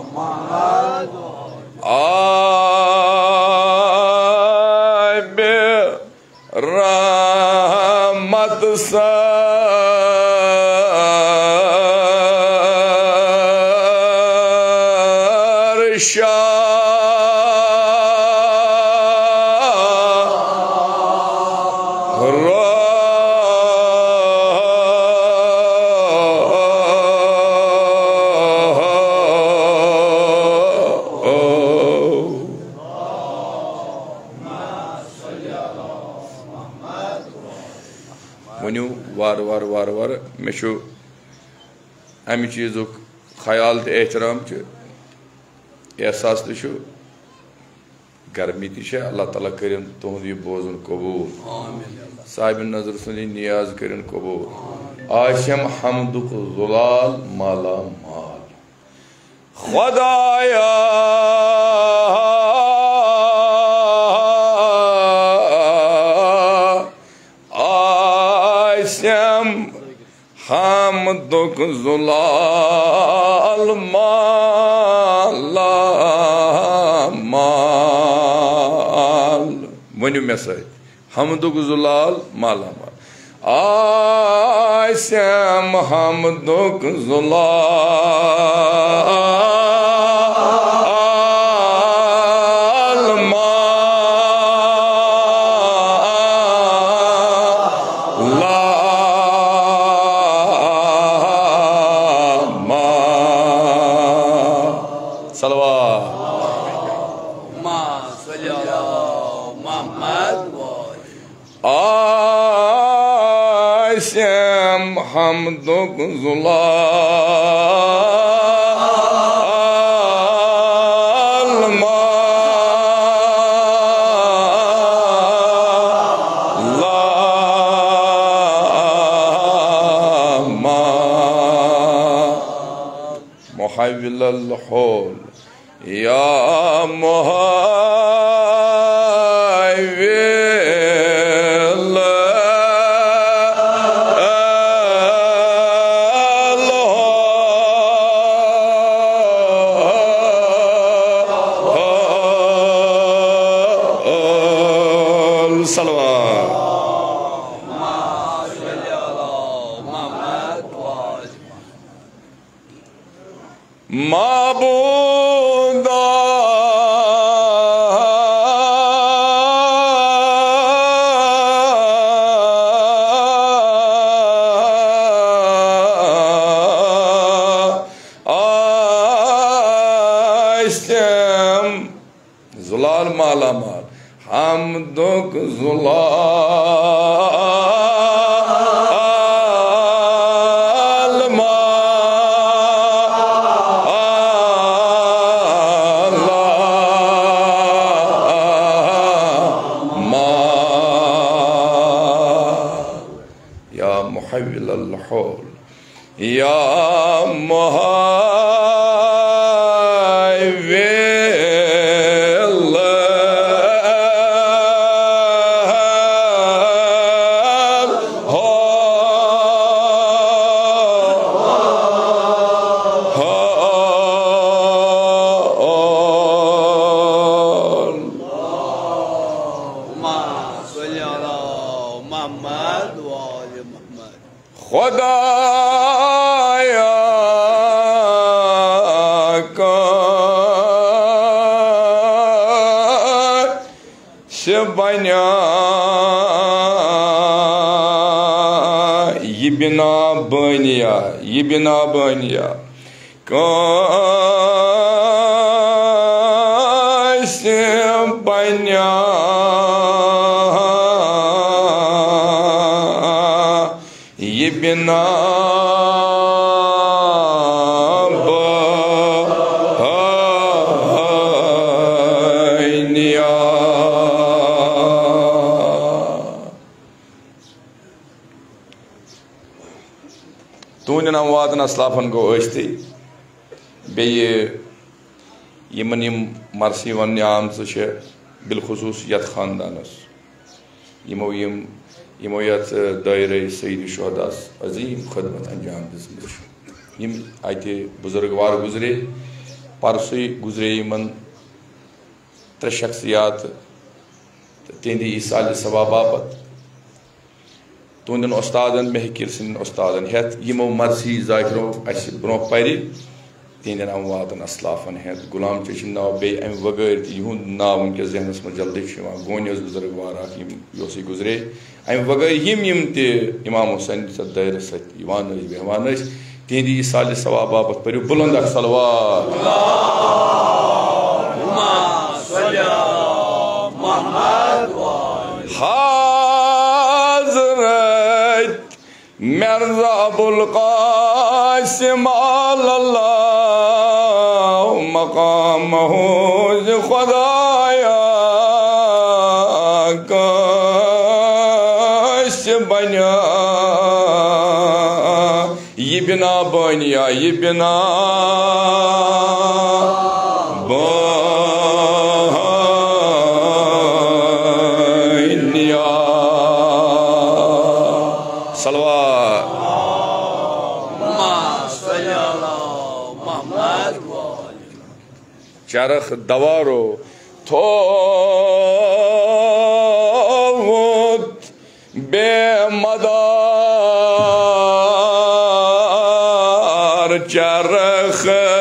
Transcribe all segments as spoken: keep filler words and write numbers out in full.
आब रहमत वनु वार वार वार वार मे अमि चीज़ुक ख्याल तो एहतराम एहसास तो गर्मी ती अल्लाह ताला करिन तुहद यह बोजन कबूल साहिब नजर सुन नियाज करिन कबूल आशम हमदुक जुलाल माला माल खुदाया हमदुक जुलाल माला माल वनु मे सत हमदुक जुलाल माला माल आसम हमदुक जुलाल माला आसम हमदुक जुलाल माला मुहव्विल होल या मुहव्विल माबूदा आसम जुलाल माला माल हमदुक जुलाल माला या मुहव्विल होल या मुहव्विल खुदाया का बना ये बिना बनिया ये बिना बनिया कैसे बना ये बिना बनिया तुंद नाम वातन असलाफन गो ती बे यमन यम मरसी वन आम बिलखसूस यथ खानदानस यमो यम यमो यथ दायरे सईद शुहदास अजीम खदमत अंजाम दिस यम अत बुजुर्गवार गुजरे परसुई गुजरे इन त्रे शख्सियात तिंदी इसाल सवाब बापत तुंदन उस्तादन महकिर सिंद उस्तादन हेत यमो मर्सी जाकिरो अस ब्रो परि तिंदन अम वातन असलाफन हेत गुलाम चशन नाव बे अम वगैर युंद नाव उनके जहनस में जल्दी गोनियस बुजुर्ग वाराक योसी गुजरे अम वगैर यम यम ते इमाम हुसैन सदैर सवान बेहवान तिंदी इसाल सवाब बापत परो बुलंद अख सलवात हाज़रत मिर्ज़ा अबुल क़ासिम अल्लाह मक़ामहु खुदाया काश बना ये बिना बनिया ये बिना चरख दवारो थोत बेमदार चरख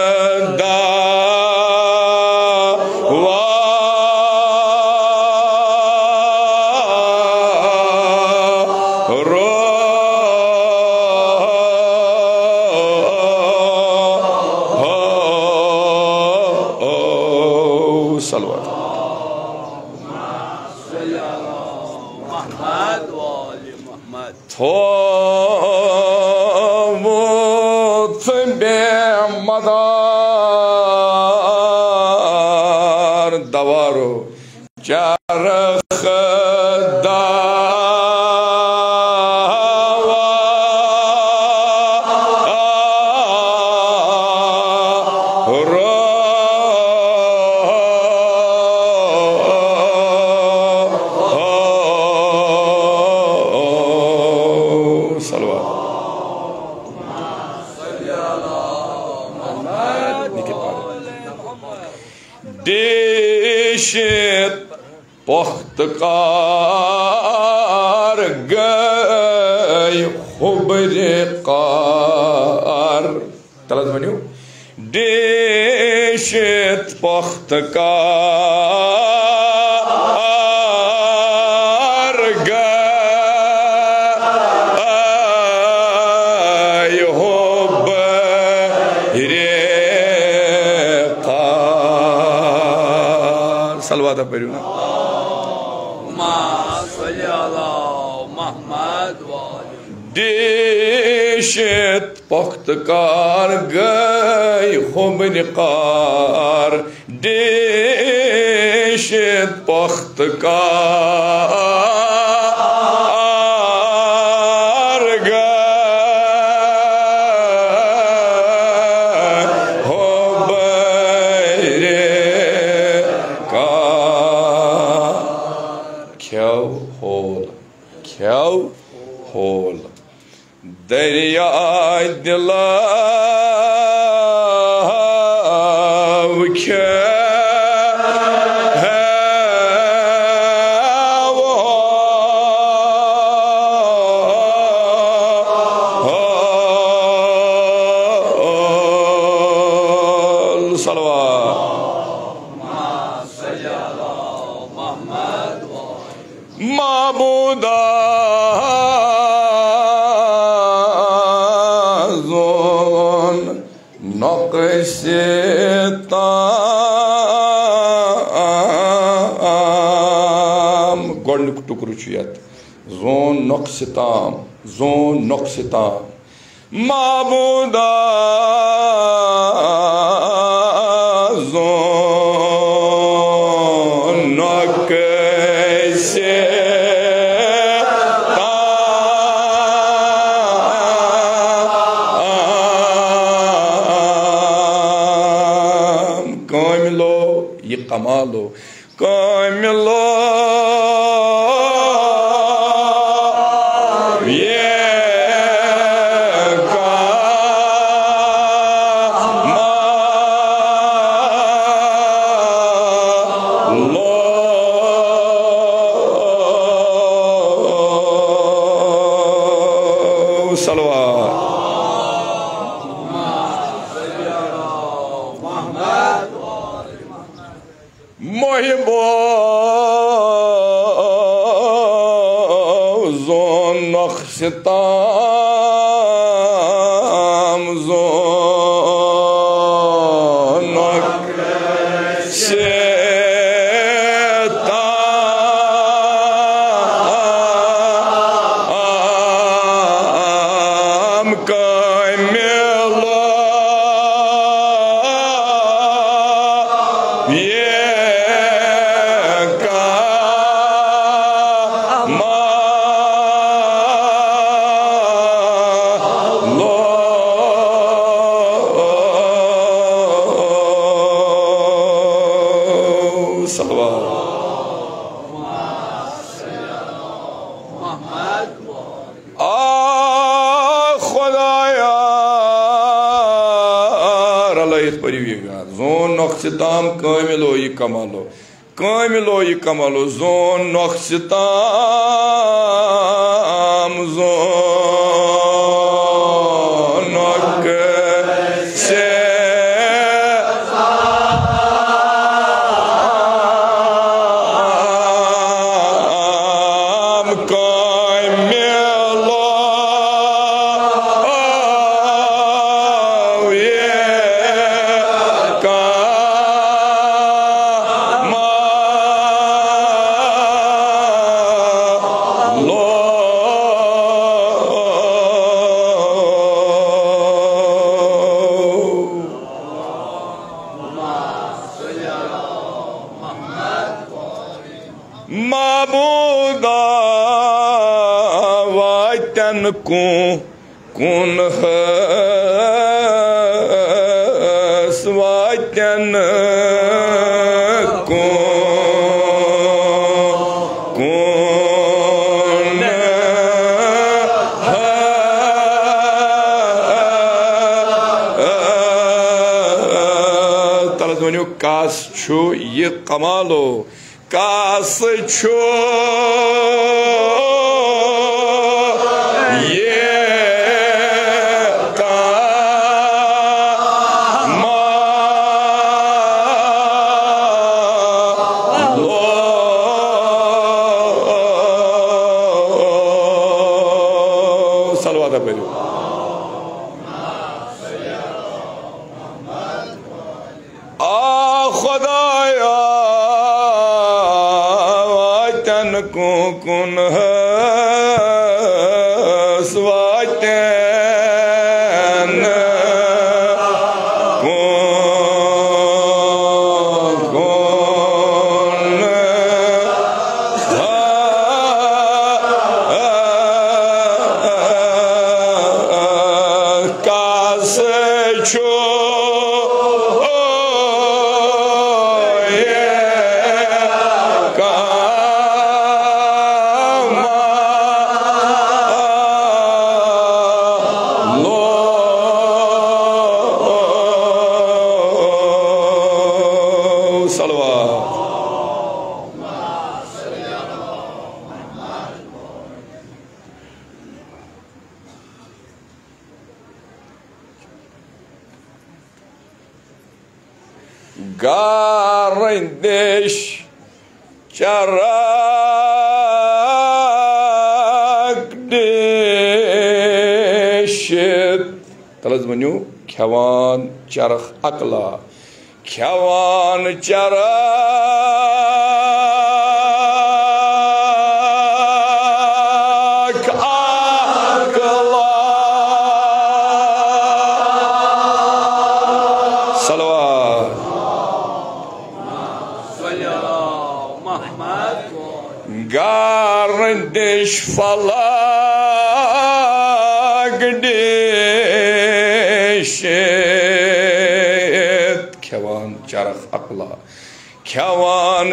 थोत बेमदार दवारो चरख पुख्तकार गए खुबरे कार तलत बनियो देशत पुख्तकार गए खुबरे कार सलवाता पढ़ियो ना देशत पुख्तकार गए खुबनिकार देशत पुख्तकार गए खुबनिकार ख्याव होल ख्याव होल दरिया दिला माबूदा जोन नक्शताम गोल्ड टुकरू यत जोन नक्शताम जोन नक्शताम माबूदा जोन नक्शे कमालो कामिलो ये मोहिबो जोन नक्शताम जोन नक्शताम कामिला जोन नक्शताम कामिलो ये कमालो कामिलो ये कमालो जोन नक्शताम जोन नक्शे माबूदा वातन को कुन स्वातन को कुन तलत वनो कास छु ये कमालो कास छो ये कामालो सलवात पढ़ो आ खुदाया को कुन स्वातन को कुन कास छो Garındeş çarak deşet Talaz banyo khevan çarak akla khevan çarak akla Salavat Garındeş falak deşet Kevan çarak akla Kevan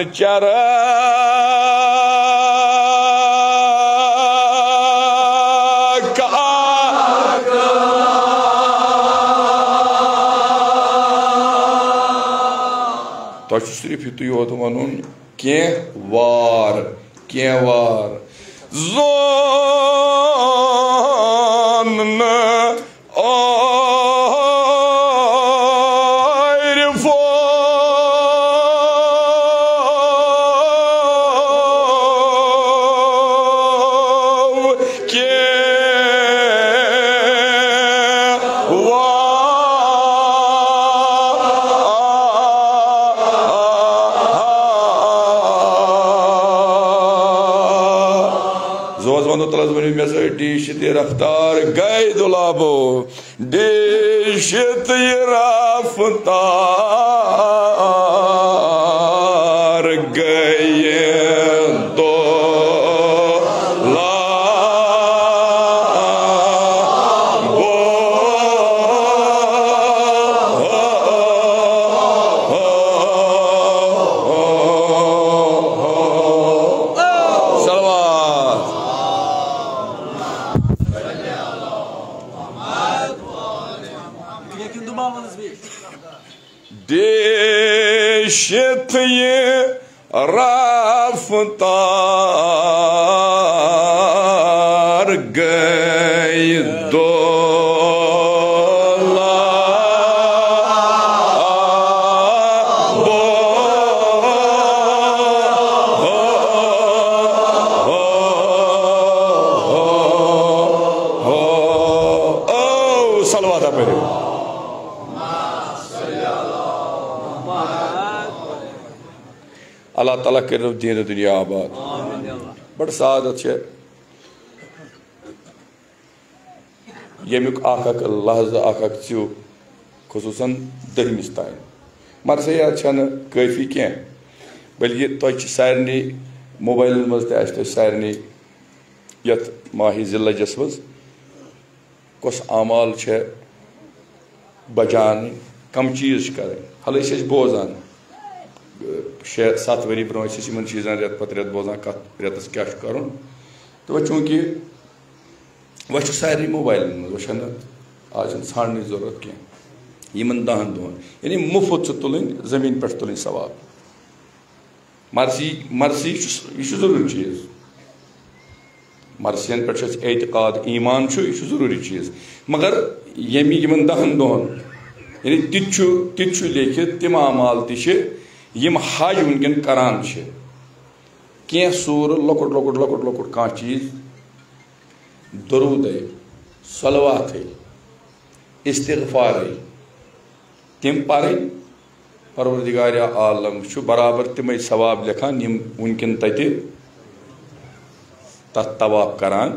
çarak akla Taş üstüne pütüyor otomanın Ke var Ke var Zon ayrı बोतल one मे सो डिशित रफ्तार गए दुलाबो डिशित रफ्तार गए दो देशत ये रफ्तार गई दो अल्लाह ताला कर दीन दुनिया आबाद बड़ सादत है यमुक अख अख लहज अख अख चू खसूसन दहमिस तान मरसयात काफ़ी कह बल्कि तुम सारे मोबाइल मज सारे यथ माही जिलजस मज कस आमाल बचान कम चीज कर हल बोजान शे सत वरी ब्रो चीज़ान रेत पत रेत बोजान कत रेतस क्या कर तो वह चूँकि वह सारे मोबाइल वह आज ान जरूरत कह दहन दोहन यानी मुफ्त तुलन जमीन पे तुलन सवाब मर्सी मर्सी यह जरूरी चीज़ मर्सियन पे एतकाद ईमान यह जरूरी चीज़ मगर यमी दहन दोहन यानी तित लेखित तिम आमाल तिम हज वनकन करान कह सूर लकुट लकुट लकुट लकुट कह चीज़ दरूद सलवात इस्तिग़फ़ार तिम पर परवरदिगार आलम बराबर तिम सवाब लिखान वनकन तत तवाफ करान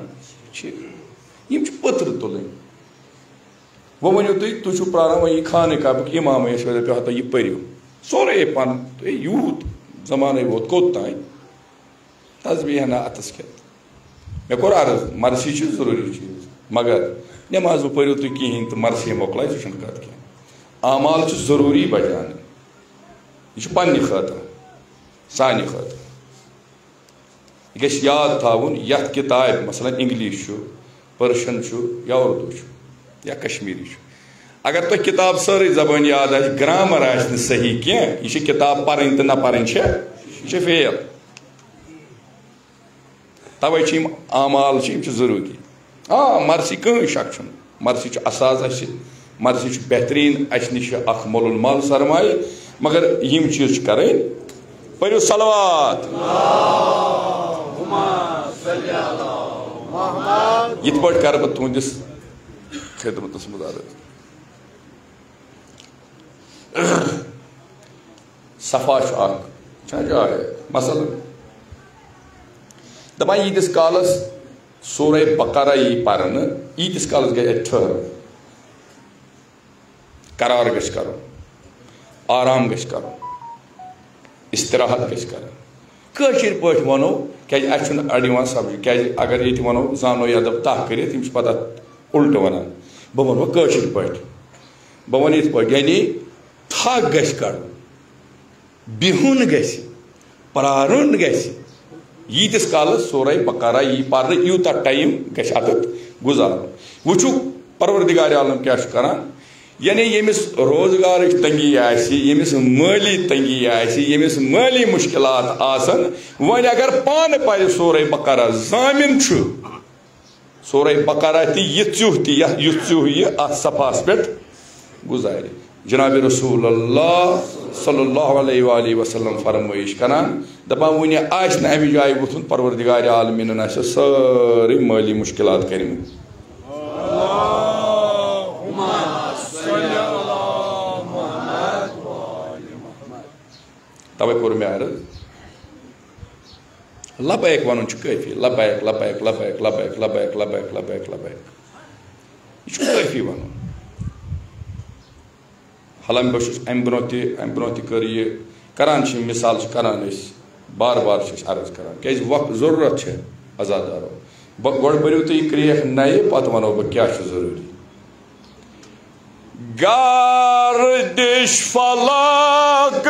पत्र तुलन वो वनो तुम तुम प्रान वह खान काबुक इमाम पे यह परो सोरे पन यूत जमान वोत कोत तान तस्बीह ना अतस खेत मे कोर अर्ज मरसी जरूरी चीज़ मगर नमाज पो तुम कहें तो मरसी मोकल कत कह आमाल जरूरी बचान यह पन्ने खतर सानि खतर यह गो याद थावन यथ किताब मसलन इंग्लिश पर्शियन या उर्दू या कश्मीरी अगर तुम किताब सारी जबान याद आ ग्रामर आ सही कह यह किताब पढ़ तो ना पढ़ यह फेल तवे आमाल जरूरी हाँ मरसी कहीं शक मरसी असाज मरसी बेहतरीन अस नश मोलुल माल सरमाए मगर यम चीज कर परो सलवात यथ पे कर बह तुंदिस खिदमत मुदारत सफा जाय मसलन दपान यीतिस कालस सूरह बकरा यी पर्न यीतिस कालस गए ठहर करार गश कर आराम गश कर इस्तराहत गश कर कशिर पे वनो क्या अड़ समझ क्या अगर ये वनो जानो यदब तह कर पता उल्ट वन बह वो कशिर पे बह वन इत पे यानी थक गश कड़ बिहुन गश प्रारुन गश यीतिस कालस सूरह बकरा यी पर्न यूत टाइम गश अत गुजार वुचु परवरदिगार आलम क्या करान यानी यमिस रोजगार तंगी यमिस माली तंगी यमिस माली मुश्किलात आसन वन अगर पान पे सूरह बकरा जामिन सूरह बकरा ती यह चूह ती युथ चूह यह अत सफास पे गुजार जनाब रसूलुल्लाह सल्लल्लाहु अलैहि वसल्लम फरमाइश करान दपान वन आस न अमि जाय वुथुन परवरदिगार आलमीन सारी माली मुश्किलात कर तवे कोर मे अर्ज लबैक वन काफी लबैक लबैक लबैक लबैक लबैक लबैक लबैक लबैक यह काफी वन हालांकि बहुत अम ब्रो अम ब्रो कर यह करान मिसाल करान बार बार अर्ज करान क्या वक्त जरूरत है अजादारो गोड़ बरियो तुम क्रेक नए पत वनो बह क्या जरूरी गार्दिश फलाक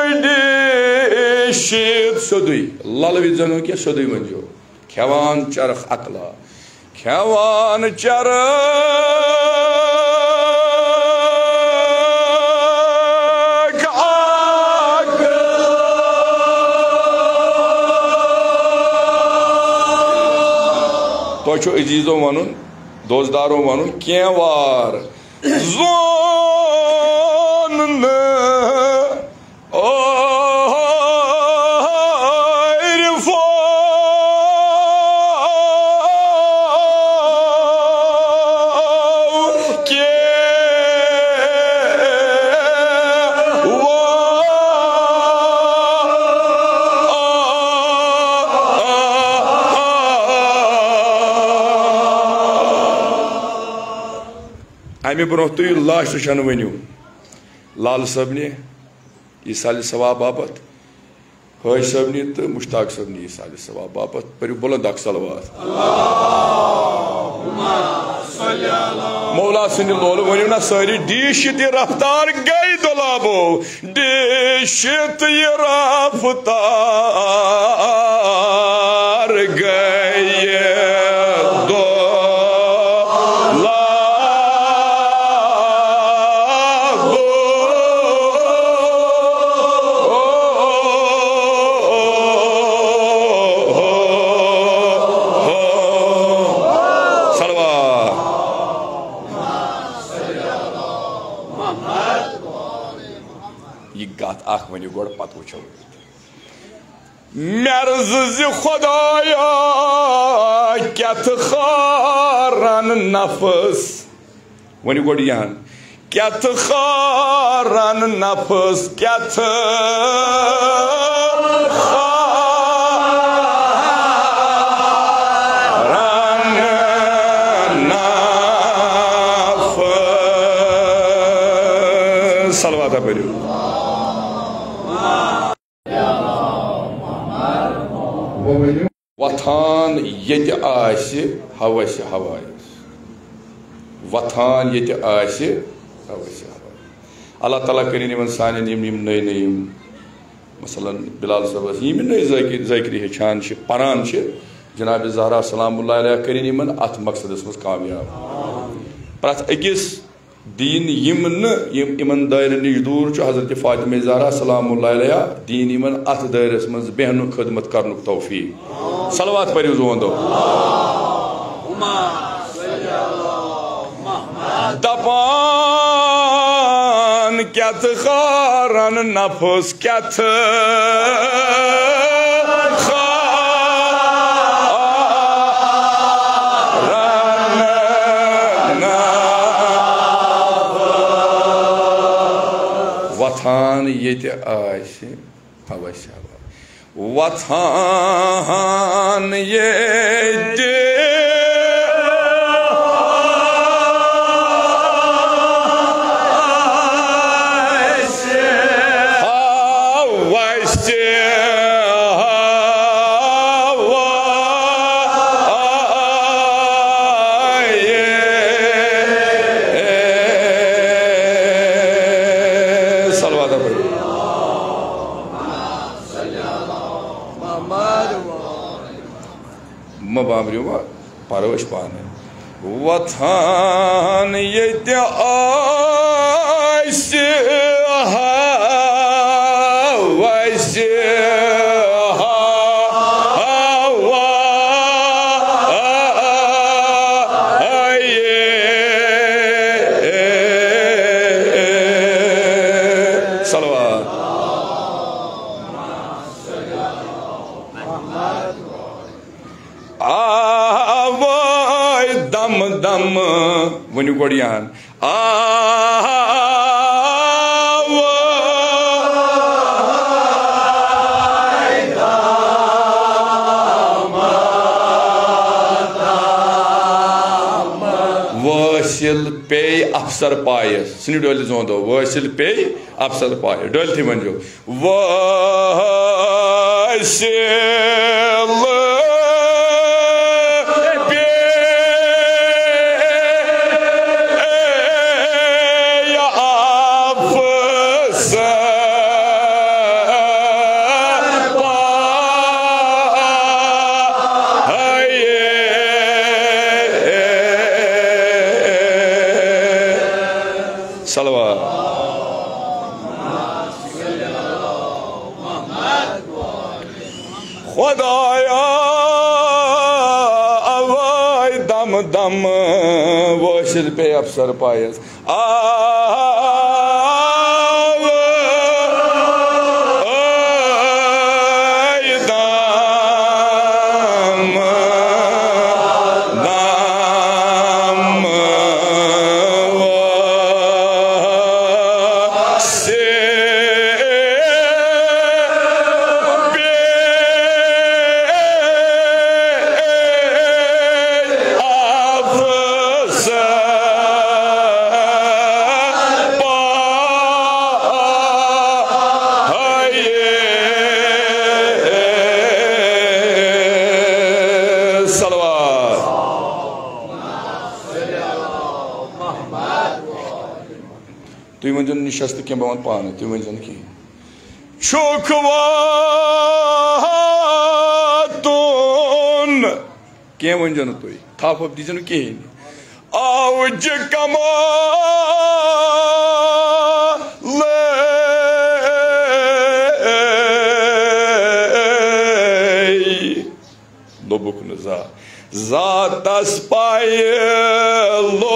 डिशित सोदुई ललवि जनो क्या सोदुई वंजो खेवान चरख अकला खेवान चरख तो अजीजों वन दोस्तदारों वन केवार जोन अमे ब्रो तुम लाश शन वनु लाल सबने यह साल सवाब बापत हज सबने तो मुश्ताक सबने यह साल सवाब बापत परू बुलंद अक सलवात मौला सद लोल वनु ना सारी डिशित रफ्तार गई दुलाबो डिशित रफ्तार गई अख वन गोड़ पत वो मर्ज खुदाया क्या खारन नफस वन गोड़ यहाँ क्या खारन नफस क्या नफस सलवाता पड़ो वथान ये हवस हवाय वथान ये हवस हवाय अल्लाह ताला करिन इन सान नई नई मसलन बिलाल साहब यम नई ज़ाकिर हेचान पान जनाब ज़हरा सलामुल्लाह अलैहा करिन इन अत मकसदस मज कामयाब प्रथ अकिस दीन यम इन दायरे नश दूर हजरत फातिमा ज़हरा सलामुल्लाह अलैहा दीन इन अत दायरस मज बेहनु खदमत कर तौफीक सलवात पढ़ो जोंदो दपान क्या खारन नफस क्या वथान ये हवस वथान ये बाबरियो परवश पान वथान ये दम दम वनु गोड़ यहाँ पे अफसर पायस सिन डोल जोंदो वसिल पे अफसर पायस डोल थी मंजो वसिल पे खुदाया अवाय दम दम वशिल पे अफसर पायस आवाय दम दम तुम वन निशस्त क्या बवन पान तुम वन कहें शुकवातुन क्या वन तुम थाप वप दीजन कहें आवज कमा दोबुक नजा जातस पाय लो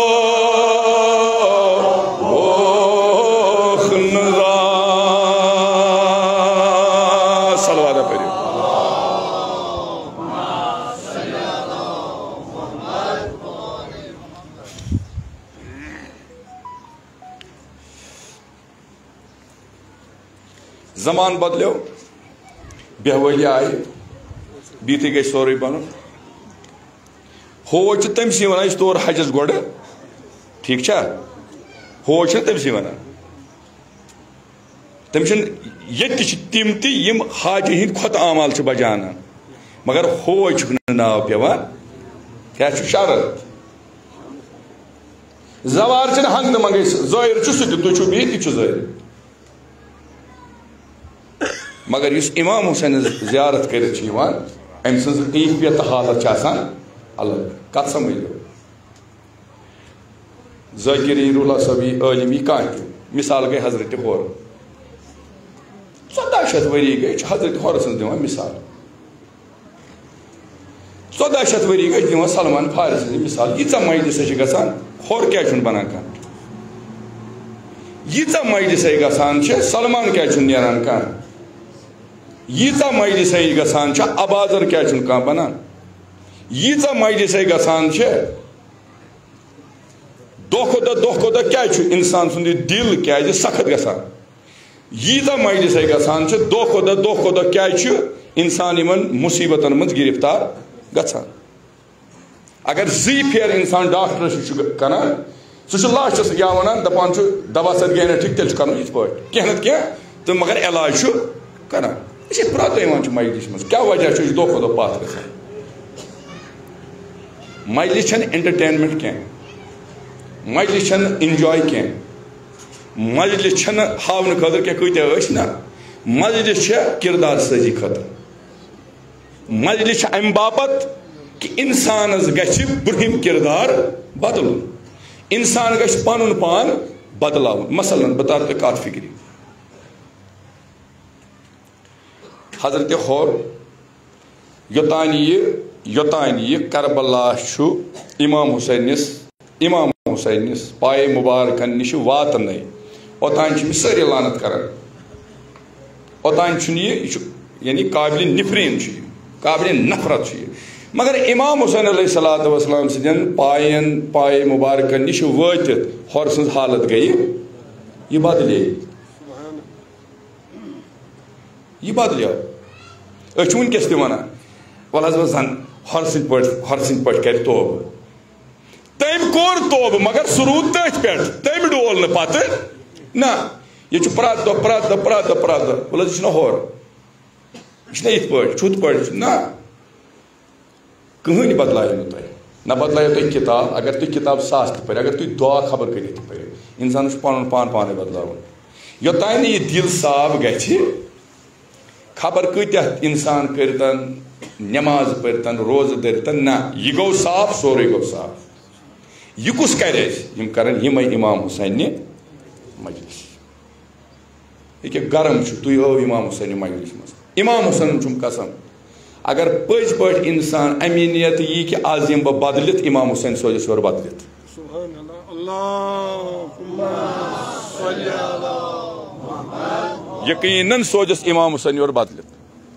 जमान बदलो बेहवली आय बीती गई सोरे बन होज तमसी वन तोर हजस गोड़ ठीक छा होज तमसी वन तम ये तम तम हाज हंद खुत आमाल बजान मगर होज नाव पेवान क्या शरत जवार हंग मंगे जर सह तुम बी तह मगर इस इमाम हुसैन ज़ियारत कर अम सज कैफियत हालत अलग कत समझो ज़ाकिर सभी आलमी कह मिसाल गई हजरत हौर चौदह शत वरी गई हजरत हौर सज दिवान मिसाल चौदह शत वरी गई दिवान सलमान फारिस मिसाल यीचा मजलिस गसान हौर क्या बनान कह यीचा मजलिस गसान सलमान क्या नान कह यीचा मजलिस गसान अबाजर क्या कह बनान यीचा मजलिस गसान दो खो दो दो खो दो क्या इंसान सुंद दिल क्या सख्त गसान यीचा मजलिस गसान दो खो दो दो खो दो क्या इंसान इन मुसीबतन मज गिरफ्तार गसान अगर जी फेर इंसान डॉक्टर कर सह लास्टस क्या वन दपान दवा सत गई ना ठीक तेल कर कह ना कह तो मगर इलाज कर यह प्रत मजलिस मज क्या वजह दो खो दो पथ ग मजलिस एंटरटेनमेंट क्या मजलिस इंजॉय क्या मजलिस हावन खतर क्या कत ना मजलिस किरदार साजी खतर मजलिस अम बापत कि इंसान गुरहिम किरदार बदल इंसान गि पन पान बदलाव मसलन बता तो कत फिक्री हजरत हौर योतान योतान यह करबला इमाम हुसैनिस इमाम हुसैनिस पाए मुबारकन नश वातन ओतान सारी लानत कर ओतान यानी काबिल निफरीन काबिल नफरत मगर इमाम हुसैन अलैहिस्सलातु वस्सलाम सदन पायन पाए मुबारकन नश वात हौर सज हालत गई यह बदले यह बदलो वनकस वन वल जन हर सर सर कर तोब तम कोर तोब मगर सह रूद तथ पे तम डोल न पत ना ये प्रत दह प्रत दह प्रत दह प्रत दह बोल यह होर यह इत पे छुत पे ना कहनी बदलाय तुम ना बदलायो तुम किताब अगर तुम किताब सास तो पर अगर तुम दुआ खबर कर पर इंसान पन पान पान बदलावन योतान यह दिल साफ गि खबर कत इंसान करतन नमाज पढ़तन रोज धरतन ना यह गो साफ सोरे गो साफ यह कुस कर कर इमाम हुसैन मजलिस ये गरम तुम आओ इमाम हुसैन मजलिस मज इमाम हुसैन चुम कसम अगर पज पे इंसान अमीनियत यी कि आज यम बह बदलित इमाम हुसैन सोजस और बदलित यकीनन सोजस इमाम हुसैन और बदलित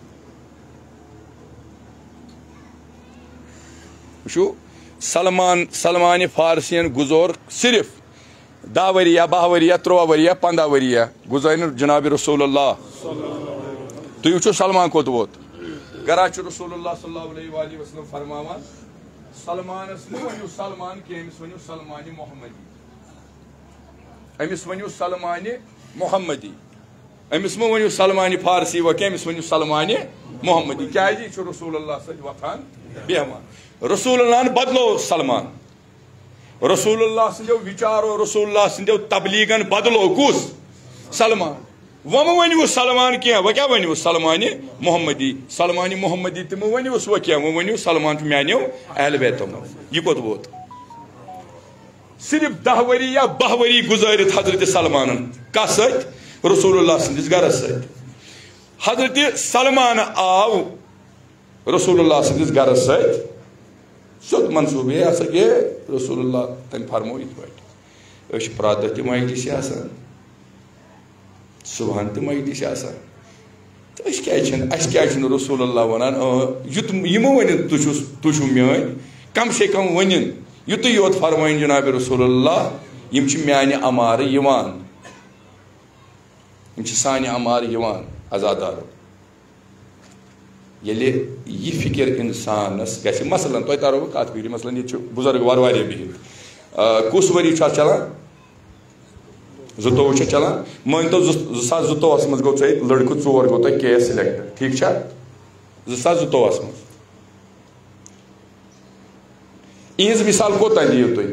वुचो सलमान सलमान फारसियन गुजर सिर्फ दह वरिया बह वरिया त्रुवा वरिया पंद्रह वरिया गुजर जनाब रसूलुल्लाह तुम वो सलमान कोत वोत गरा रसूलुल्लाह सल्लल्लाहु अलैहि वसल्लम फरमावान सलमानस वन सलमान कि अमिस वन सलमान मोहम्मदी अमिस वन सलमान मोहम्मदी अमिस वन सलमान फारसी व अमिस वन सलमान मोहम्मदी क्या रसूलुल्लाह सद वथान बेहमान रसूलुल्लाह बदलो सलमान रसूलुल्लाह सो विचारो रसूलुल्लाह सो तबलीगन बदलो कुस सलमान वह वन सलमान क्या वह क्या वन सलमान मोहम्मदी सलमान मोहम्मदी तम वन वह क्या वह वन सलमान मानो अहल बैतो यह कोत वोत सिर्फ दह वरी या बह वरी गुजारित हजरत सलमान कस रसूलुल्लाह सदिस गरस हजरत सलमान आव रसूलुल्लाह सदिस गरस सोत मनसूब यह हसा गे रसूलुल्लाह तम फरमो इत पे प्रात दह तम मजलिस सुबह तो मजलिस तो क्या रसूलुल्लाह वनान युत यमो वन तुम मान कम से कम वन युत योत फरमाइन जनाब रसूलुल्लाह यम माने अमार यवान यम साने अमार यवान आजादारो ये यह फिक्र इंसानस ग मसलन तुम तारो कत फिर मसलन ये बुजुर्ग वार वारिया बिहित कुस वरी चलान जुतोव चलान मान तो जुसास जुतोवस मज गो लड़क चोर गो तुम के एस सिलेक्ट ठीक जुसास जुतोवस मज इज मिसाल कोतान दियो तुम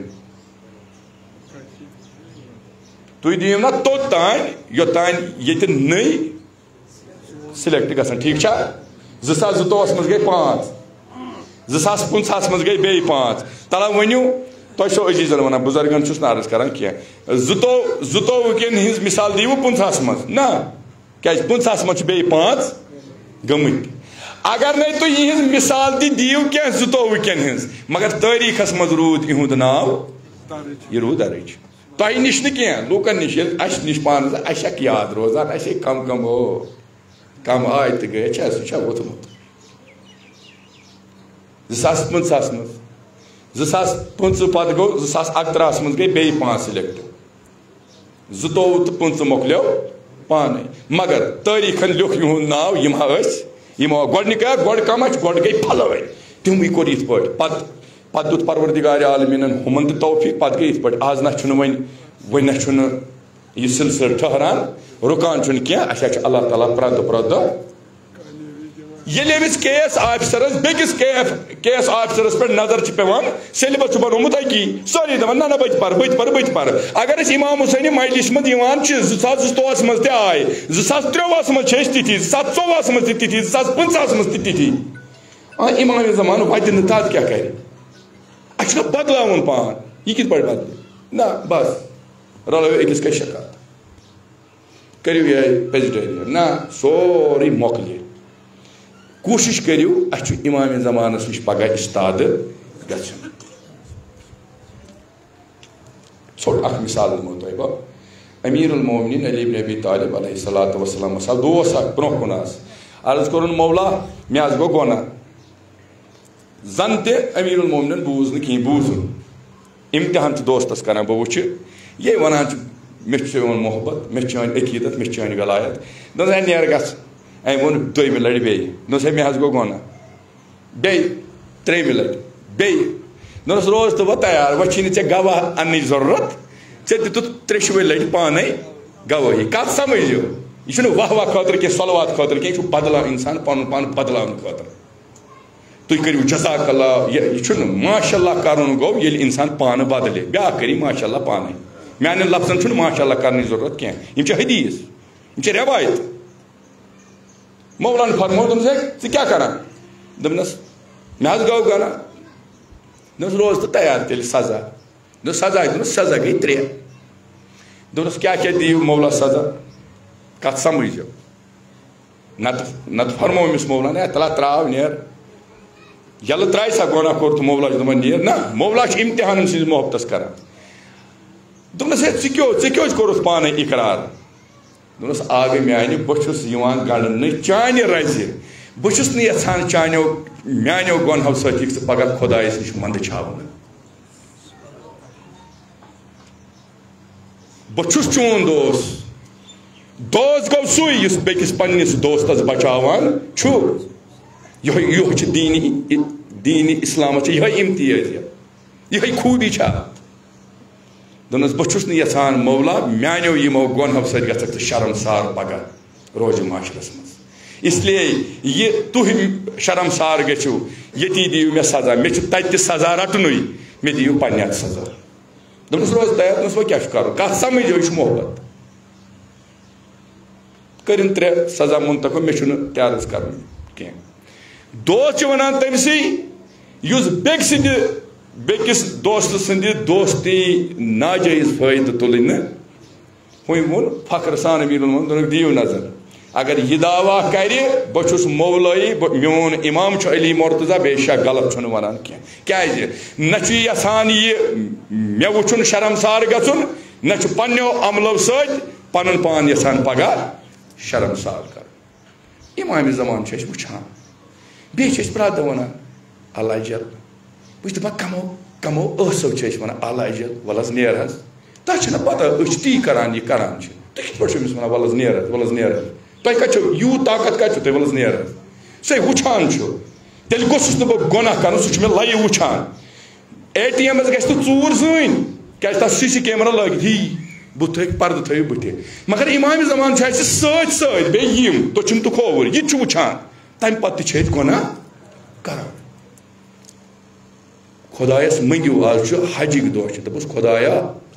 तुम दियो ना तोतान योतान ये नई सिलेक्ट गसान ठीक जुसास जुतोवस मज गई पाँच जुसास पुंसहस मज गई बे पाँच तला वनु तुम सो अजीजन वन बुजुर्गन नारज कर जुतो जुतोवकन हज मिसाल दीव पुंसहस मज ना क्या पुंसहस मज बे पाँच गमत अगर नहीं तो यह मिसाल दी दीव क्या जुतोवकन हज मगर तारीखस मज रूद इहुद नाव यह रूद दर्ज तुह निश न लूकन निश अस निश पान अस याद रोजान अस कम कम हो कम आय तो गई सह वोथमुत जुसास पुंसहस मज जुसास पुंस पत गो जुसास अकत्रहस मज गई बे पाँच सिलेक्ट जुतोव तो पुंस मोकलो पान मगर तारीखन लिख इहुद नाव यम यमो गोडनिक गोड कम गोड गई फलवे तम कोर इत पे पत पत दुत परवरदिगार आलमीन हुमन तो तौफीक पत गई इत पे आज ना वन वन ना यह सिलसिल ठहरान रुकान क्या अल्लाह ताला प्रत प्रत ये केस आफिसरस बेकिस केस आफिसरस पे नजर पेवान सिलेबस बनोमुत अकी सारी दपान ना बत पर बत पर बत पर अगर इमाम हुसैन मजलिस मज जुसास जुतोवस मज ते आय जुसास त्रोवस मज तिथि जुसास चौवहस मज तिथि जुसास पुंसहस मज तिथि इमाम जमान वत तद क्या कर अ बदलावन पान यह कित पे बदल ना बस रलो अकिस क्या शिकायत करू ये वेजिटेरियन ना सोरी मोकल कोशिश करू अ इमाम जमानस नश पगह इस्ताद ग छोट अख मिसाल दमो तुम अमीरुल मोमिनीन अली इब्न अबी तालिब अलैहिस्सलातु वस्सलाम दोस ब्रो कुन अर्ज कोर मौला मे गो गोना जन ते अमीरुल मोमिनीन बूज न कहीं बूजुन इम्तिहान दोस्तस कर बह वो ये वनान मे मोहब्बत मे चान अकीदत मे चान वलायत दोस नेर गस अम वो दोम लड़ बे दोस मे गो गोना बे त्रेम लट बे दोनस रोज तो वह तैयार वह चे गवाह अन्न जरूरत चे दित त्रेशवे लट पान गवाही कत समझो यह वाह वाह खतर कह सलवात खतर कह बदला इंसान पन पान बदलान खतर तुम करू जज़ाकल्लाह यह माशाअल्लाह कर गो ये इंसान पान बदले ब्या करी माशाअल्लाह पान मान लफ्जन माशाअल्लाह करने जरूरत कह हदीस यह रवायत मौलान फरमो दोपस क्या कर दोपनस मे गो गना दोपस रोज तो तैयार तेल सजा दो सजा दोपस सजा गई त्रे दोपस क्या क्या दियो मौला सजा कत समझो नत नत फरमो अमिस मौला ने तला त्राव नेर यल त्राय सा गोना कोर तो मौला दपन नेर ना मौला इम्तिहान सज मोहब्बत कर दोपस है क्यों क्यों कोरुस पान इकरार दोपस आगे माने बहुस गड़न चान रज बहुस नीन चानो मानो गुनहों सत पगह खुदायस नश मंद छावन बहुस चून दोस दोस्त गो सुई बेकिस पन्निस दोस्तस बचावान यह यह दीनी दीनी इस्लाम यह इम्तियाज यह खूबी दोनस बहुस यहान मौला मानो यमो गुनहों सत शर्मसार पगह रोज माशरस मज इसलिए ये तुह शर्मसार गो ये दियो मे सजा मे तत सजा रटन मे दियो पन्ने सजा दोपस रोज तैयार दोपस वह क्या कर कत समझो यह मोहब्बत कर त्रे सजा मुंतखब मे त्यारज कर दोस्त वन तमसी बेक सद बेकिस दोस्त सद दोस्ती नाजायज फायदे तुलन हुई वोन फख्र सान अमीर दोन दियो नजर अगर यह दावा कर बहुस मौलई मोन इमाम अली मुर्तजा बेशक गलत वन क्या नान यह मे वुन शर्मसार गन न पन्नो अमलो सत पन पान यहान पगह शर्मसार कर इमाम जमान वुचान बे प्रत वन अल्लाह जल वह दपा कमो कमो ऐसो वन अल्लाह जल वल नेर तुम पता ती करान यह करान तुम कित पे वल नेर वल नेर तुम कत यूत ताकत कत तुम वल नेर सह वुचान तेल गोस बह गुनाह कर सह मे लय वुचान ए टी एम गो चूर जन क्या तक सी सी कैमरा लगित ही बुथ पर्द थो बुथ मगर इमाम जमान सत सत बेम तुम तो खोवर यह वुचान तम पे गुनाह कर खुदायस मंगो आज हजिक दह दस खुदाया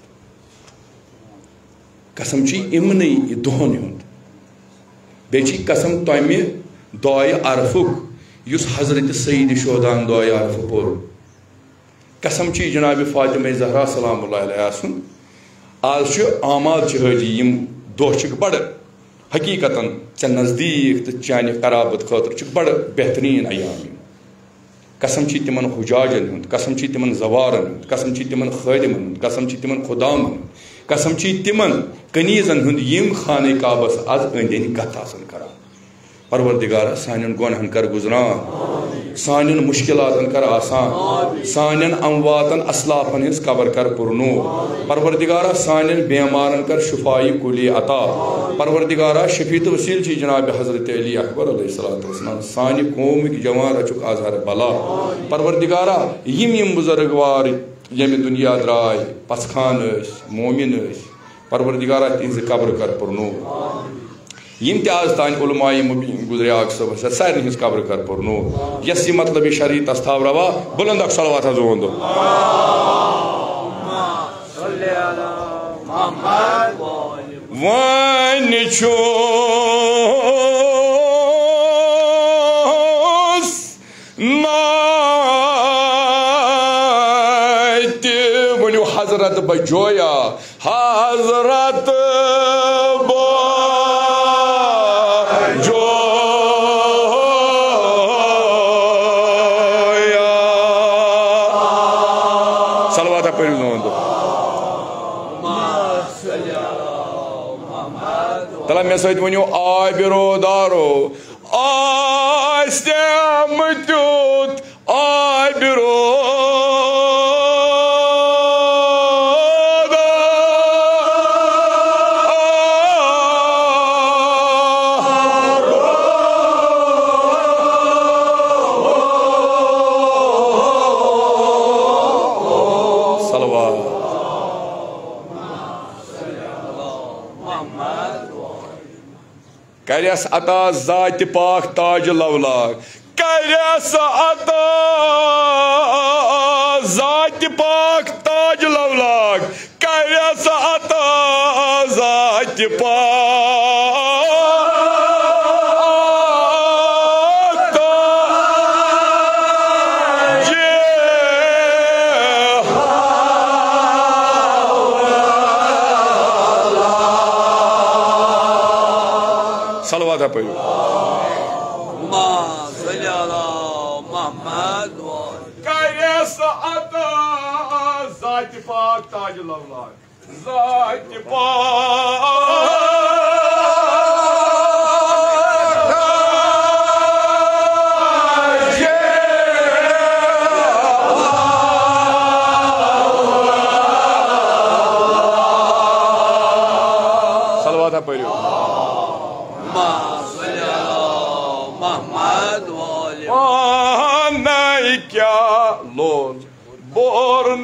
कसम इमन दोहन बे कसम तमि दुआए अरफुक युस हजरत सईद शोदान दुआए अरफ पोर कसम जनाब फातिमा ज़हरा सलाम सुन आज आमाद हाजी यम दह बड़ हकीकतन ऐ नज़दीक तो चान कराबत खतर बड़ बेहतरीन अयाम कसम तिमन हुजाजन हुंद कसम तिमन जवारन हुंद कसम तिमन खादिमन हुंद कसम तिमन खुदाम कसम तिमन कनीजन हुंद यम खाने काबस आज अंद अंद कथ आसन करान परवरदिगारा सानन गुनहन कर गुजरान सानन मुश्किलातन कर आसान सानन अमवातन असलाफन हिंस कबर कर पुरनूर परवरदिगारा सानन बेमारन कर शिफाई कुली अता परवरदिगारा शफीत वसील छी जनाब हजरत अली अकबर अलैहिस्सलाम सानि कौम की जवान रचुक आजहर बला परवरदिगारा यम यम बुजुर्गवार यम दुनिया द्राय पसखान मोमिन परवरदिगारा तिहज कबर कर पुरनूर यम आज तान उलमाए मुबीन गुजरियाक सब सारे हिंस कबर कर पुरनूर यस मतलब शरीत अस्ताव रवा बुलंद सलवात जोन दो वन वनु हजरत बजोया हजरत तला मे सत वनो आबिरो दारो आस्तेम तुत आबिरो करस अता जात पाक ताज लवलाक करस अता जात पाक ताज लवलाक करस अता जात पाक सलवात पढ़ो जात पाक ताज लवलाक जात पाक सलवात पढ़ो क्या लोन बोर्न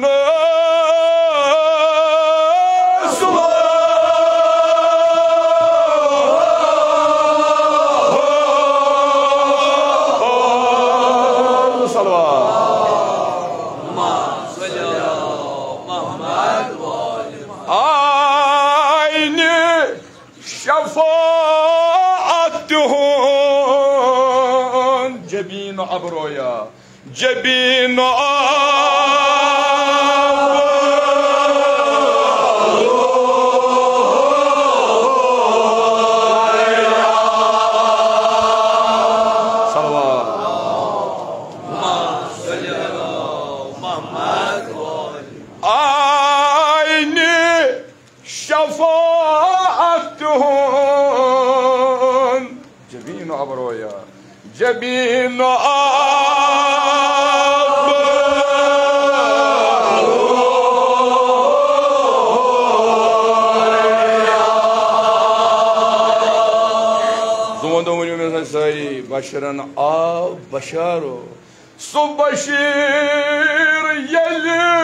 जबीन अबरोया जबीन आईने शफाअतुहुन जबीन अबरोया जबीन सारी बशरन आ बशारो सो बशीर यल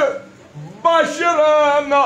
बशरन आ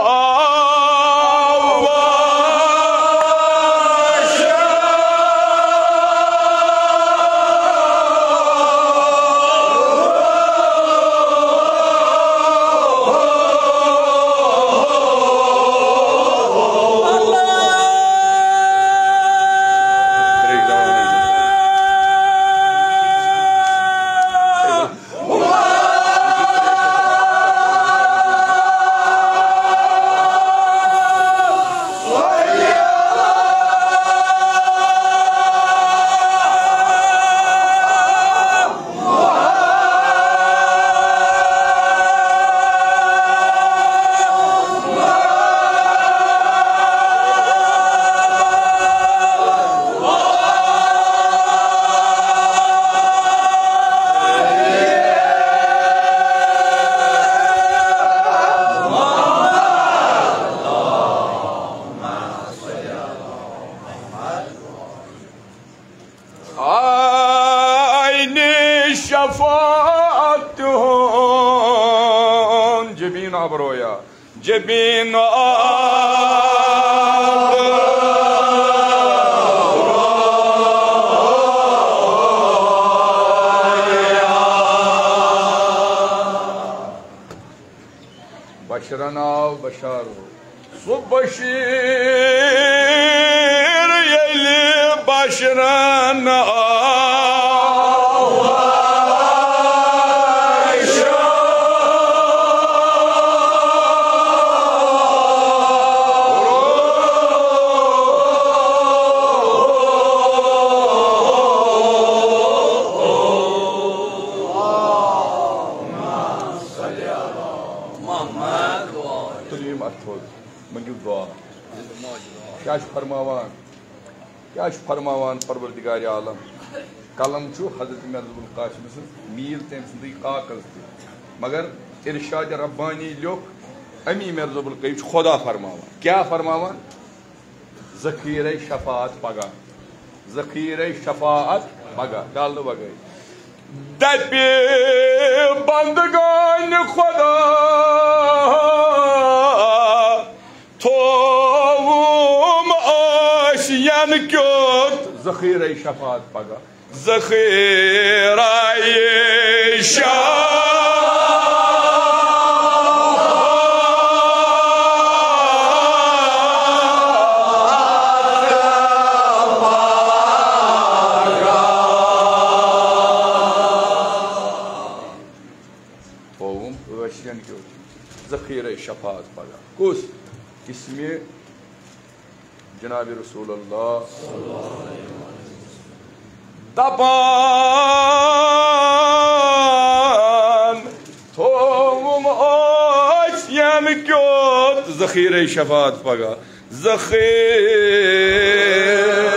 शफाअतुहुन जबीन अबरोया जबीन बशरना बशारो सुबशीर यली बशरना क्या फरमावान क्या फरमावान परवरदिगार आलम कलम हजरत मरजुल कासिम मील तम सदी काकज मगर इरशाद रब्बानी लिख अमी मरजुल कई खुदा फरमावान क्या फरमावान ज़खीर शफात पगा ज़खीर शफात पगा डाल दो बगै दपे बंदगान खुदा थोवुम आशियन क्योत ज़ख़ीरे शफ़ाअत पगा ज़ख़ीरे ज़ख़ीरे शफ़ाअत पगा कुस इसमें जनाब रसूलुल्लाह दपान थोम ओश्यम क्यों ज़ख़ीरे शफ़ाअत पगा ज़ख़ीरे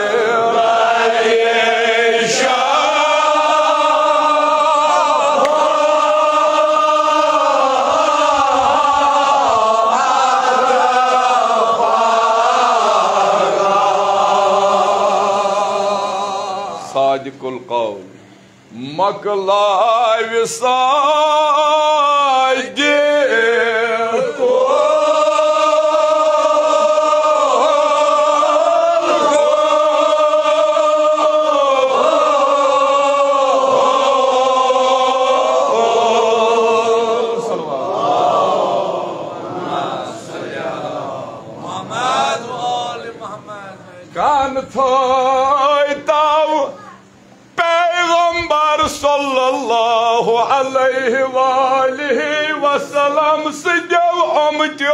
सादिकुल कौल मकलाव सागे कान थोइताव पैगंबर सल्लल्लाहु अलैहि वालिहि वसल्लम सजव अमत्यो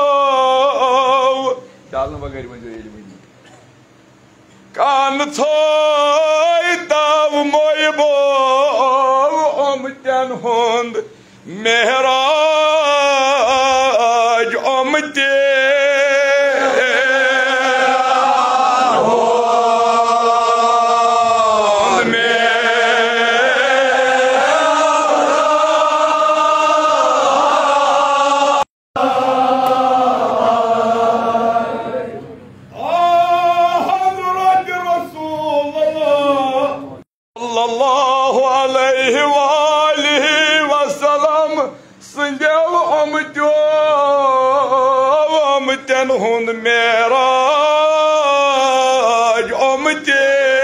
डालने वगैरह में जो ये भी कान थोइताव मोइबो अमतन होंद मेहराज अमते सल्लल्लाहु अलैहि वालिहि वसल्लम संजव अमत्यो अमतन हुंद मेराज अमते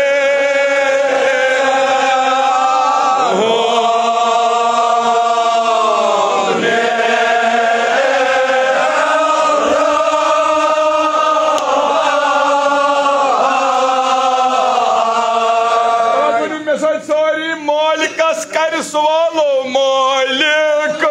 मालिकस कर सवालो मालिक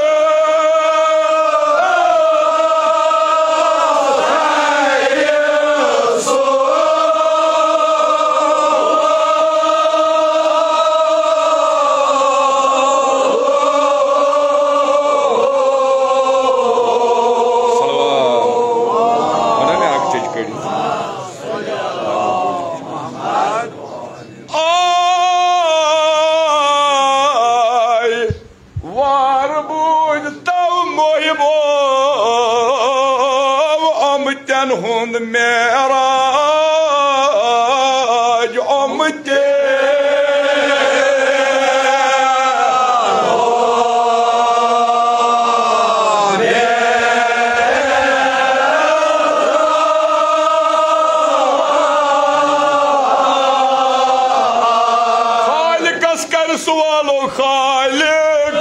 अमतन हुंद मेराज अमते खालिकस कर सवालो खालिक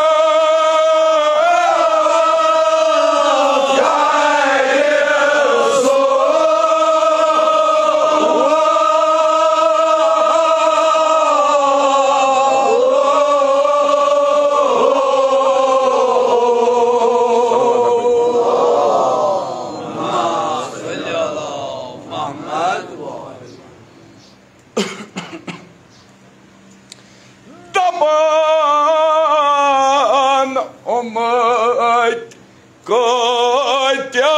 दबान उम्मत को क्या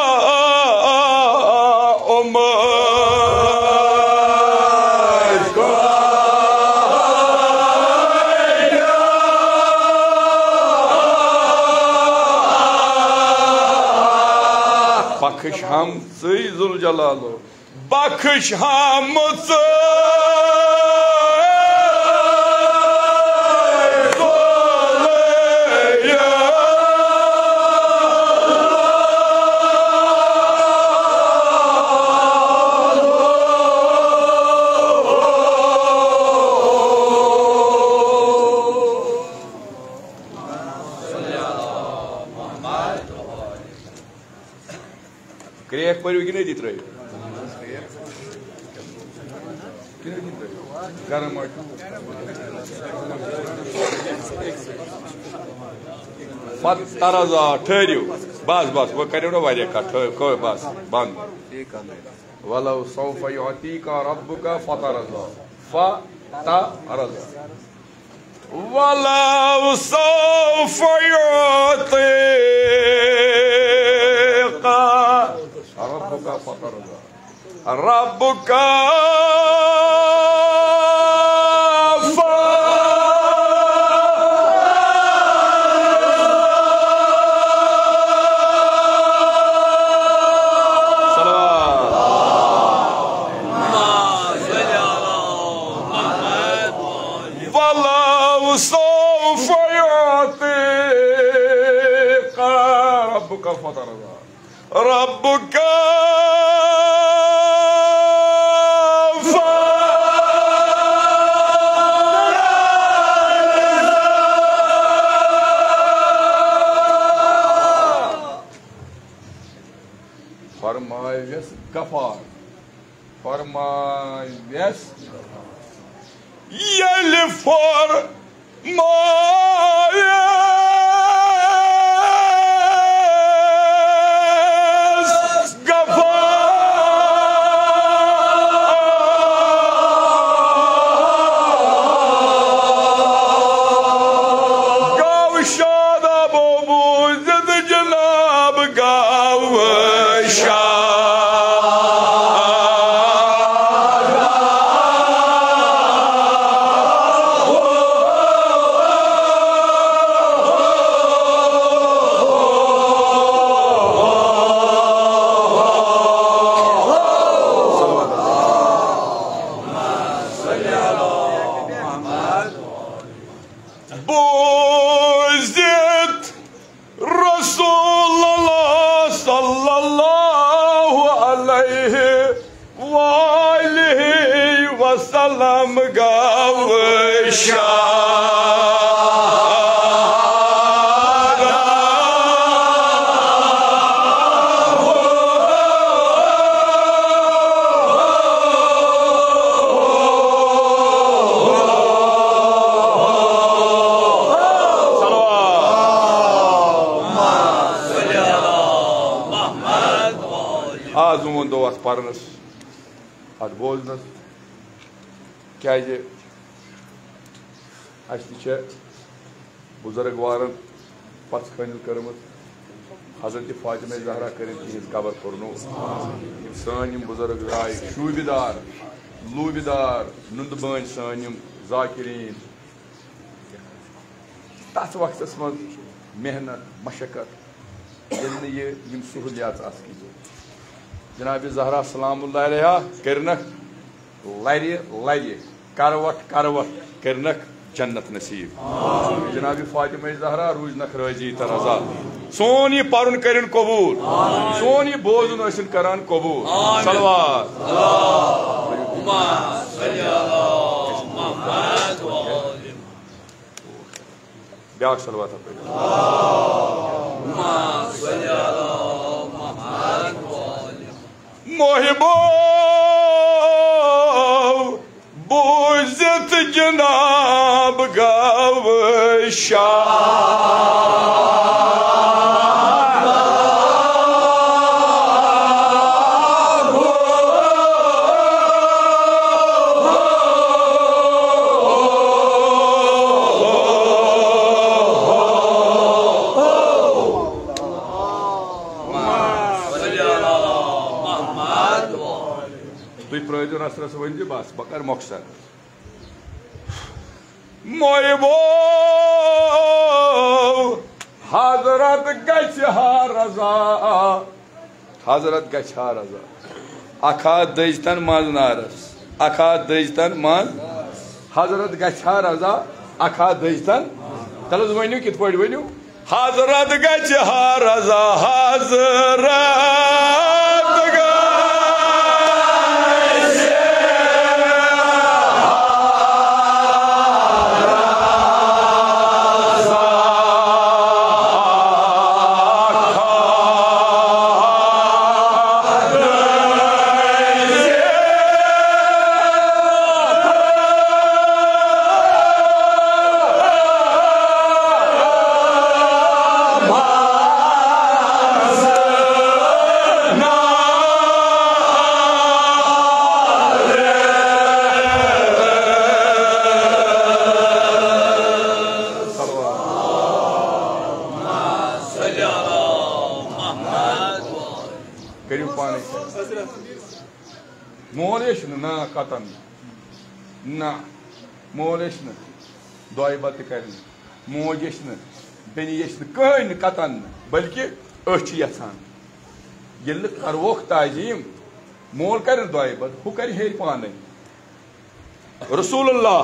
उम्मत को बख्श हम ज़ुल जलालो बख्श हम भरू कि नहीं त्रो गरम पत तरजा ठहरियो बस बस वो करो ना वारिया कट बस बंद वलौ सौफ युअतीका रब्बुका फतरजा फतरजा वलौ सौफ युअतीका रब्बुका फतरजा रब्बुका ربك فرمایس غفار فرمایس یل فرمایس غفار گاو شاداب و بوزد جناب گاو شاد Salam Azum do as parnas ad boznas Kâj Ashticha Buzargwaran Pats Khanil Karmat Hazrat Fatima Zahra Karim his cover Kurnu Sanim Buzarg Rai Shubidar Lubidar Nundaban Sanim Zakirin Tas Waxas Man Mehnat Mashakat Yelni Yim Suhuliat Aski Janabi Zahra Salamullah Alayha Kirnak Lari Lari Karawat Karawat Kernak Jannat Nasib Janabi Fatima Zahra Rujnak Raji Taraza Soni Parun Karin Kobul Soni Bozun Asin Karan Kobul Salawat Allahumma salli ala Muhammad wa ali Biak salawat Allahumma salli ala Muhammad wa ali Muhibo Buzet Janab Gav Nasras Wendy Bas, Bakar Moksar. Moibo Hazrat Gachharaza Hazrat Gachharaza Akha Dejtan Maznaras Akha Dejtan Maz Hazrat Gachharaza Akha Dejtan Talas Venu Kit Point Venu Hazrat Gachharaza Hazrat Allah कतन ना मोल दोय बत कर मोज Ben कहन कतन बल्कि यहान ये करवोख ताजीम मोल कर दोय बत हु कर हेर पान रसूलुल्लाह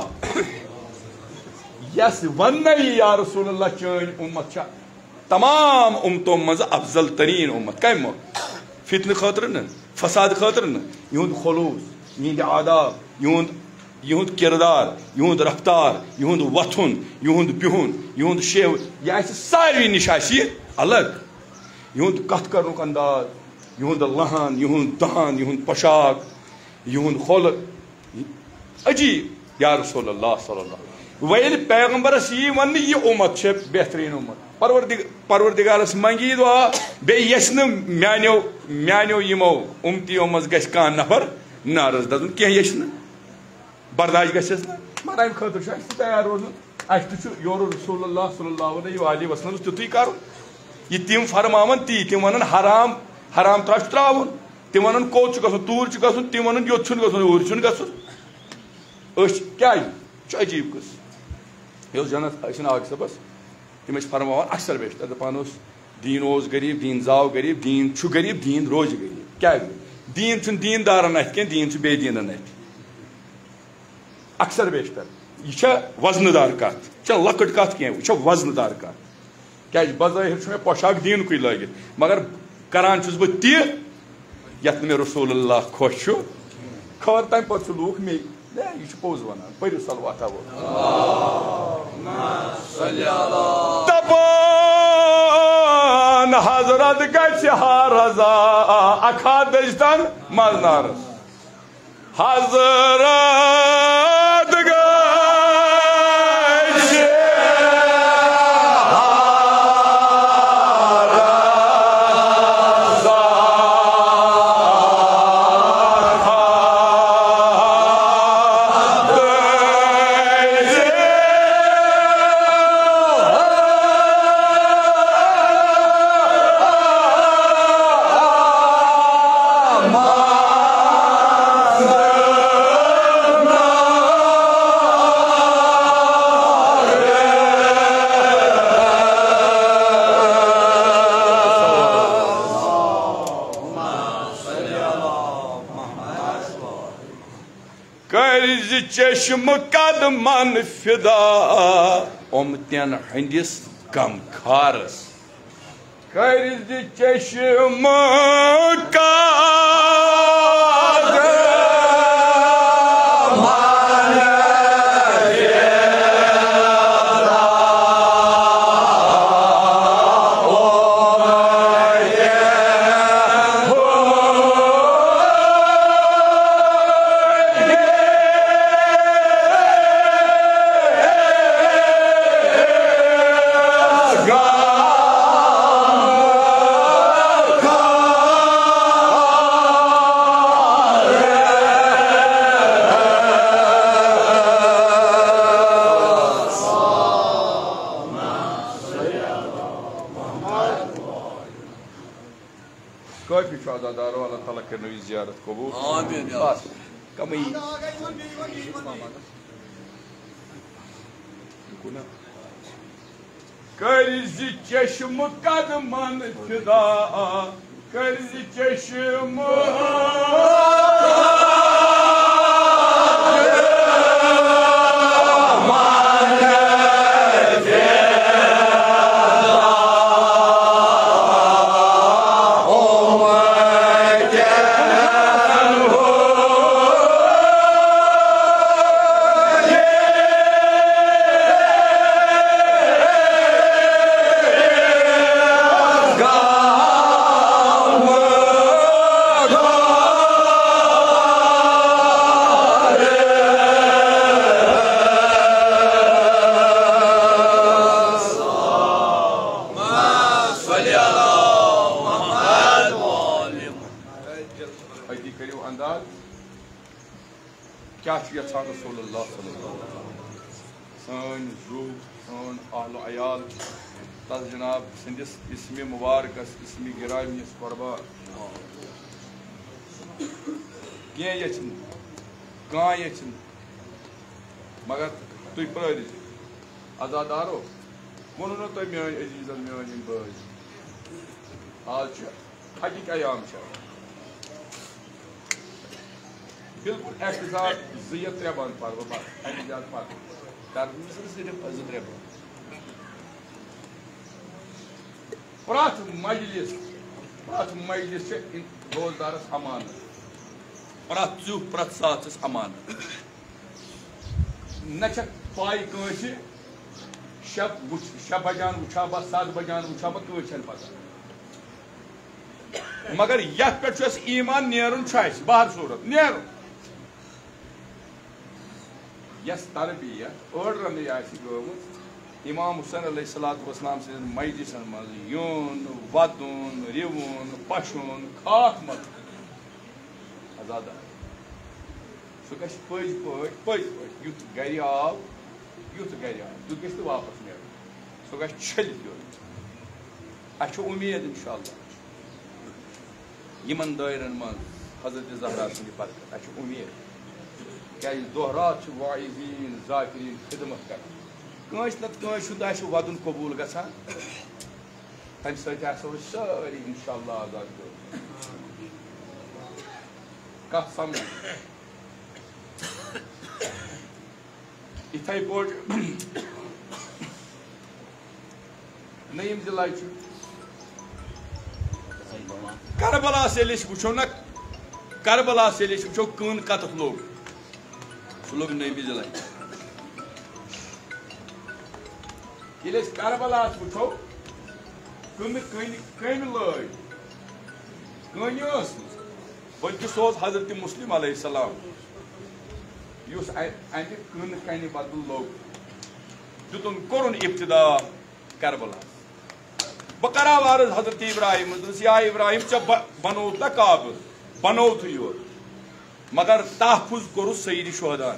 यस वन या रसूलुल्लाह चन उम्मत तमाम उम्मतों मज अफजल तरीन उम्मत कम फितन खतर न फसाद खतर न युंद खलूस युंद आदाब युंद युंद किरदार युंद रफ्तार युंद वथुन युंद बिहुन युंद शेव यह सारी निश अलग युंद कथ करनुक अंदाज युंद लहान युंद दहान युंद पोशाक युंद खोल अजीब या रसूलुल्लाह सल्लल्लाहु वैल पैगंबरस यी वन यह उम्मत बेहतरीन उम्मत परवरदिग परवरदिगारस मंगी दुआ बे यस मानो मानो यमो उम्मतियों मज गस कान नफर नाराज दन कह यस बर्दाश्त गस मगर अम खतर तैयार रोज योर रसूलुल्लाह सल्लल्लाहु अलैहि वसल्लम तुथु कर यह तिम फरमान ती तिम वन हराम हराम त्राश त्रावन तिम वन कोत गुन तूर गुन तिम वन योत गुन ऊर गुन क्या अजीब कस ये जनत आग सबस तम फरमान अक्सर बेशतर दपान दीन ओस गरीब दीन जाव गरीब दीन छु गरीब दीन रोज गरीब क्या दीन छु दीनदारन अथ कह दीन छु बेदीनन अथ अक्सर बेशतर यह वजनदार कत लकट कत कह यह वजनदार कत क्या बज़ाहिर मे पोशाक दीन कुछ लगित मगर करान छुस बह ती यथ मे रसूलुल्लाह खुश खबर तम पे लूख मे यह पोज वन पो सलवाता वो दपान हजरत गजा अखा दजतन मजनारस हजरत चश्म कदमन फिदा उम्मतन हंदिस गम खारस कर चश्म जियारत कबूल बस कमी कर चश्म कदमन फिदा कर चश्म क्या यहां रसूलुल्लाह सल्लल्लाहु अलैहि वसल्लम सन रूह सन अहल अयाल तस जनाब सिंदिस इसम मुबारकस इसम गिरामियस कुर्बान क्या यचन कहाँ ये मगर तुम प्र आजादारो वो नो तुम मे अजीजन मेन बज आज हकीक अयाम बिल्कुल एहतजाज जि त्रे बंद पर बस एहतजाज पर कर सिर्फ जो त्रे बंद प्रत मजलिस प्रत मजलिस रोजदारस अमान प्रत चू प्रत साथस अमान न पाई कंस शे शे बजान वुछा बह सत बजान वुछा बह कंस पता मगर यथ पे ईमान नेरुन बाहर सूरत नेरुन यस तरबियत ओर रंदे गोमुत इमाम हुसैन अलैहिस्सलातु वस्सलाम सं मजलिसन मज यून वदुन रिवुन पशुन खाक मत आजादा सह गज पज पज पज पज युथ गर आव युथ गर आव तु गज वापस नीर सह गज छलित यो अच्छ उम्मीद इंशाअल्लाह यमन दायरन मज हजरत ज़हरा सं बरकत अच्छ उम्मीद क्या दो रात वाइजीन जाकिरीन खिदमत कर कंस नत कंस वदन कबूल गसान तम सो सारी इंशाअल्लाह आजाद कत समझ इथे पा नईम जिला करबला से वो ना करबला से वो कन कत लोग लोग नईम जिला ये करबला वो कन कन लग कन बल्कि सो हजरत मुस्लिम अलैहिस्सलाम युस अमि कन कन बदल लोग दुतन कोरुन इब्तिदा करबला बह करा अर्ज हजरत इब्राहिम या इब्राहिम चे बनो ना काबल बनो तो योर मगर तहफुज कोरु सईद शुहदा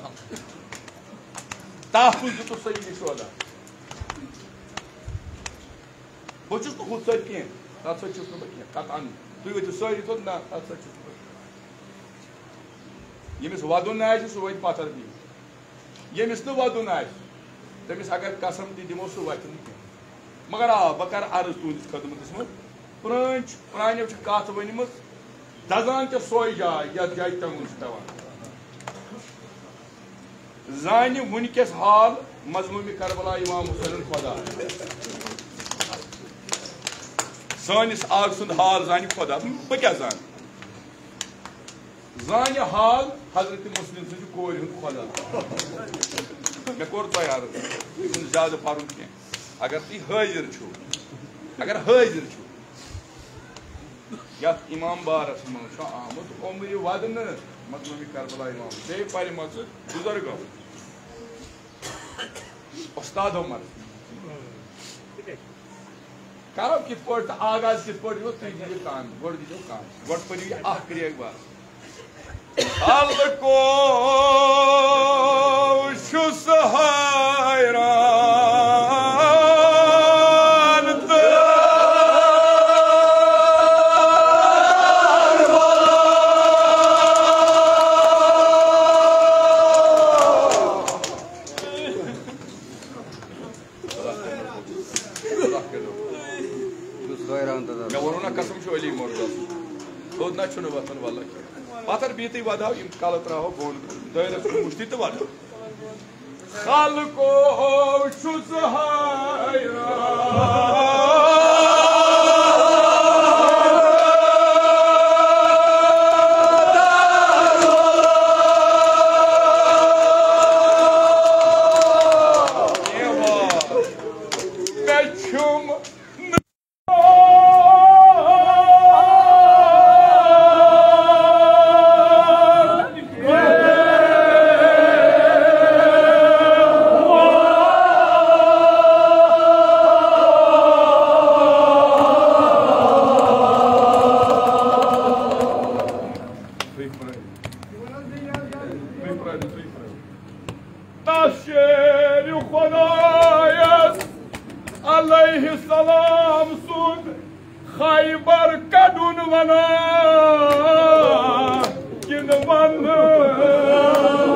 तहफुज दितु सईद शुहदा बहुत तो खुद सर कह तथ सत कत अन तुम वो सारी तो ना तथ सत यमिस वदुन आए सह वो पथर भी यमिस न वदुन आए तमिस अगर कसम ती दिमो सह वत मगर आ बह कर अर्ज तुंदिस खदमतस मज प्रान प्रानो कत वनम दजान चे सोई जाय यथ जाय तंगुन पेवान जान वनकस हाल मजलूम करबला इमाम हुसैन खुदा सानिस आग सुंद हाल जान खुदा बह क्या जान जान हाल हजरत मुस्लिम सज कोर खुदा मे कोर तुम अर्ज तुम ज्यादा परुन कह अगर तुम हाजिर छो अगर हाजिर छो यथ इमाम बारस मज आमुत उम्र वदन मजलूम करबला इमाम बे पर मज बुजुर्गो उस्ताद उमर करो कित पट आगाज कित पट यो तुम दियो काम गोड़ दियो काम गोड़ पर अख करिए बात अलको शुस हैरान मे वो ना कसम अली मोरदा थोद ना छुन वतन वाला पथर बीत वधाव इम कल त्रो बोन दस मुश्ती तो वध खल को शुस अलैहिस्सलाम सुन खैबर कदुन वना किन वन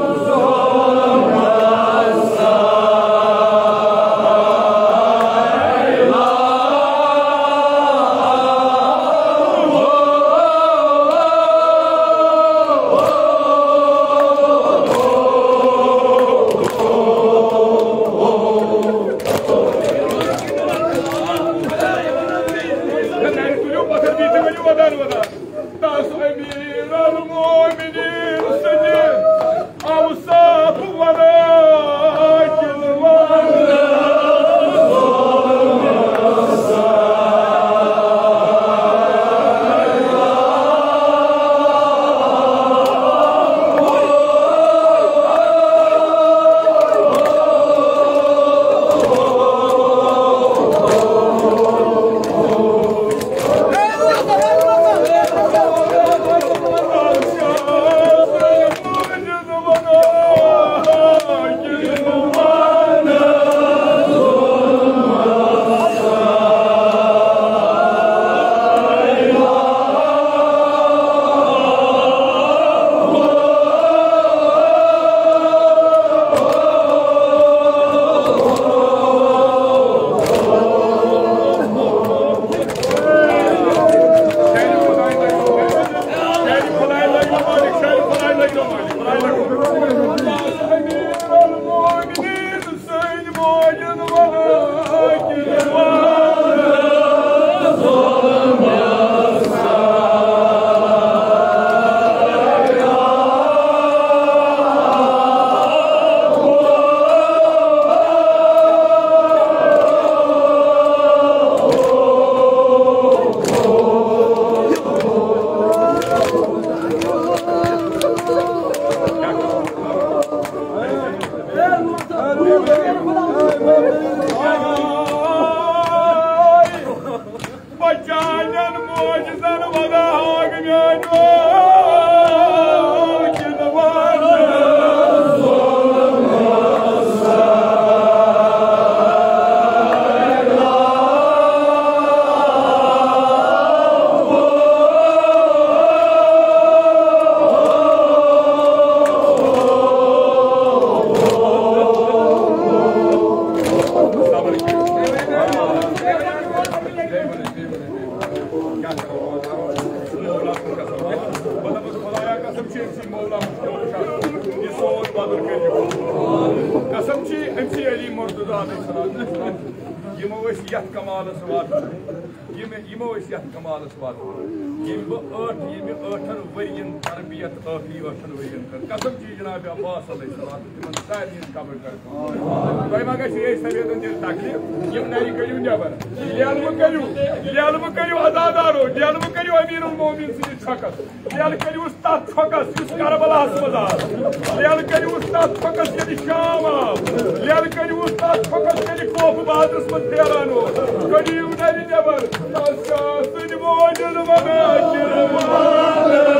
Bacağının mucizanı bana ağrıyor. Yat kamalısı var. Yeme yeme yat kamalısı var. Yeme ört yeme örtün veriyin terbiyet örtü örtün veriyin. Kasım ki Cenab-ı Abbas aleyhisselam timan sahirin kabul kar. Koyma ka şey seviyeden der taklif. Yem nari kaliu ne var? Diyal mı kaliu? Diyal mı kaliu azadaro? Diyal mı kaliu emirul mu'min siz fakat. Diyal kaliu ustad fakat siz Karbala hasmada. Diyal kaliu ustad fakat yedi Şam'a. Diyal kaliu ustad fakat yedi Kofu Badrus mı Teherano. Kaliu nari ne var? Aşağısını mucize bana kirmanı.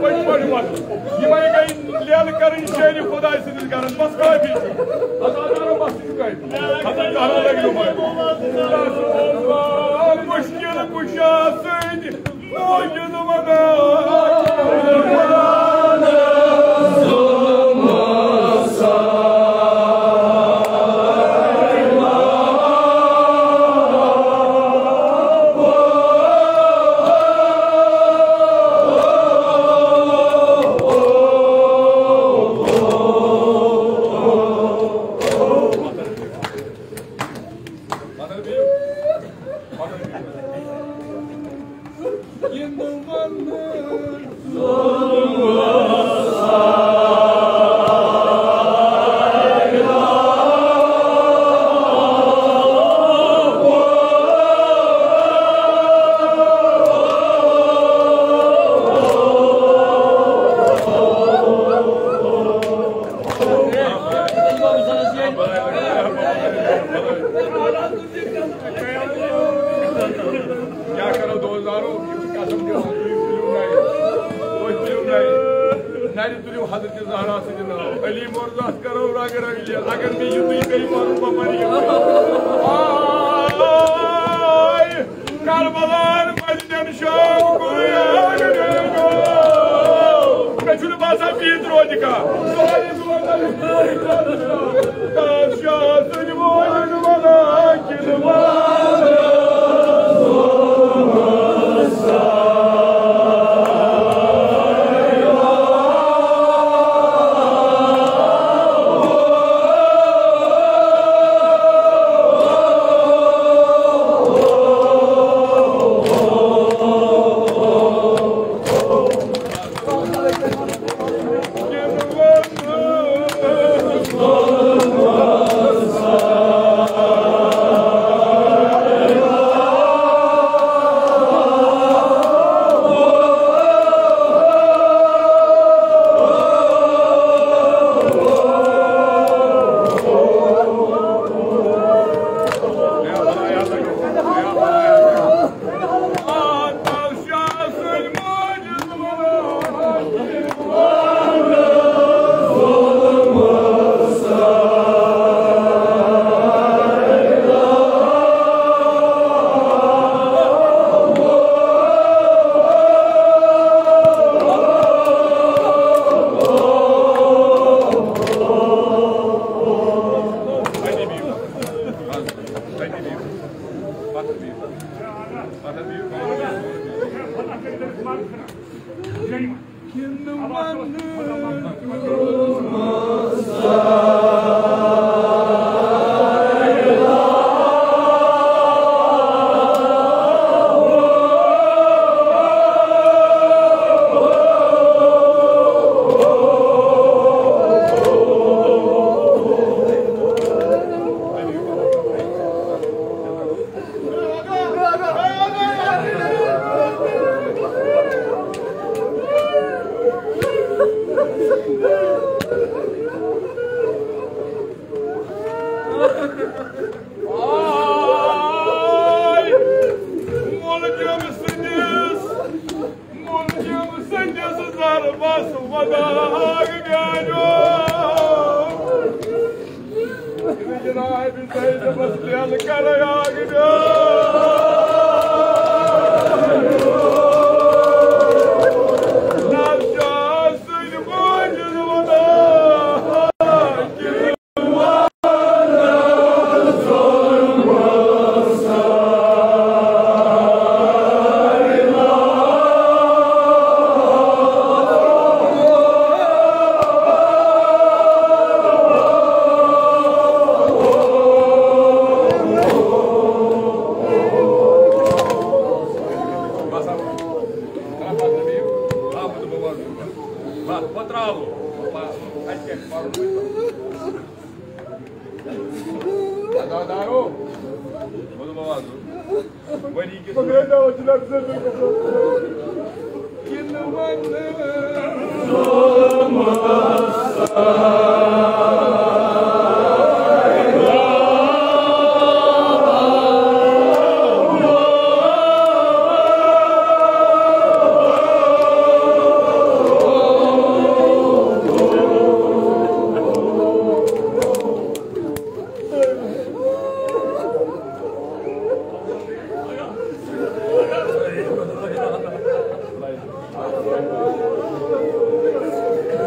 पट पट वत यिमै गई लेल करन शेर खुदा सिंदिस गरन बस काफी हजारों बस काफी हजार लगे मुश्किल कुशा सद मौजूद मदा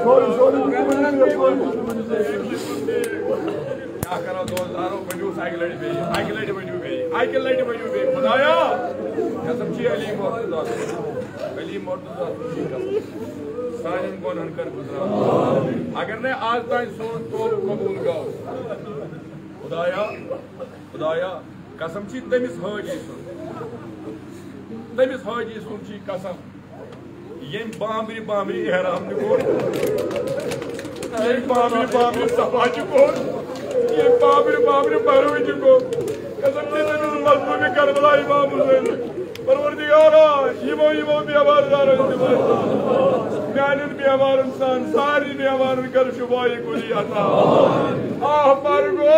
क्या करो दोस्तारों बनो साइकिल लड़ी पे साइकिल लड़ी बनो पे साइकिल लड़ी बनो पे खुदाया कसम छी अली मुर्तजा अली मुर्तजा साइन कोन हनकर गुजरा अगर ने आज तक सोच तो कबूल गाओ खुदाया खुदाया कसम छी तमिस हाजी सुन तमिस हाजी सुन छी कसम ये बामरी बामरी ihram निकोर ये बामरी बामरी सफाजी को ये बामरी बामरी बरोज को कसम छी तमिस मजलूम करबला इमाम हुसैन परवरदिगारा यमो यमो बेमार दार म्यानन बेमार इंसान सारी बेमार कर शुभाई कुली अता आह परगो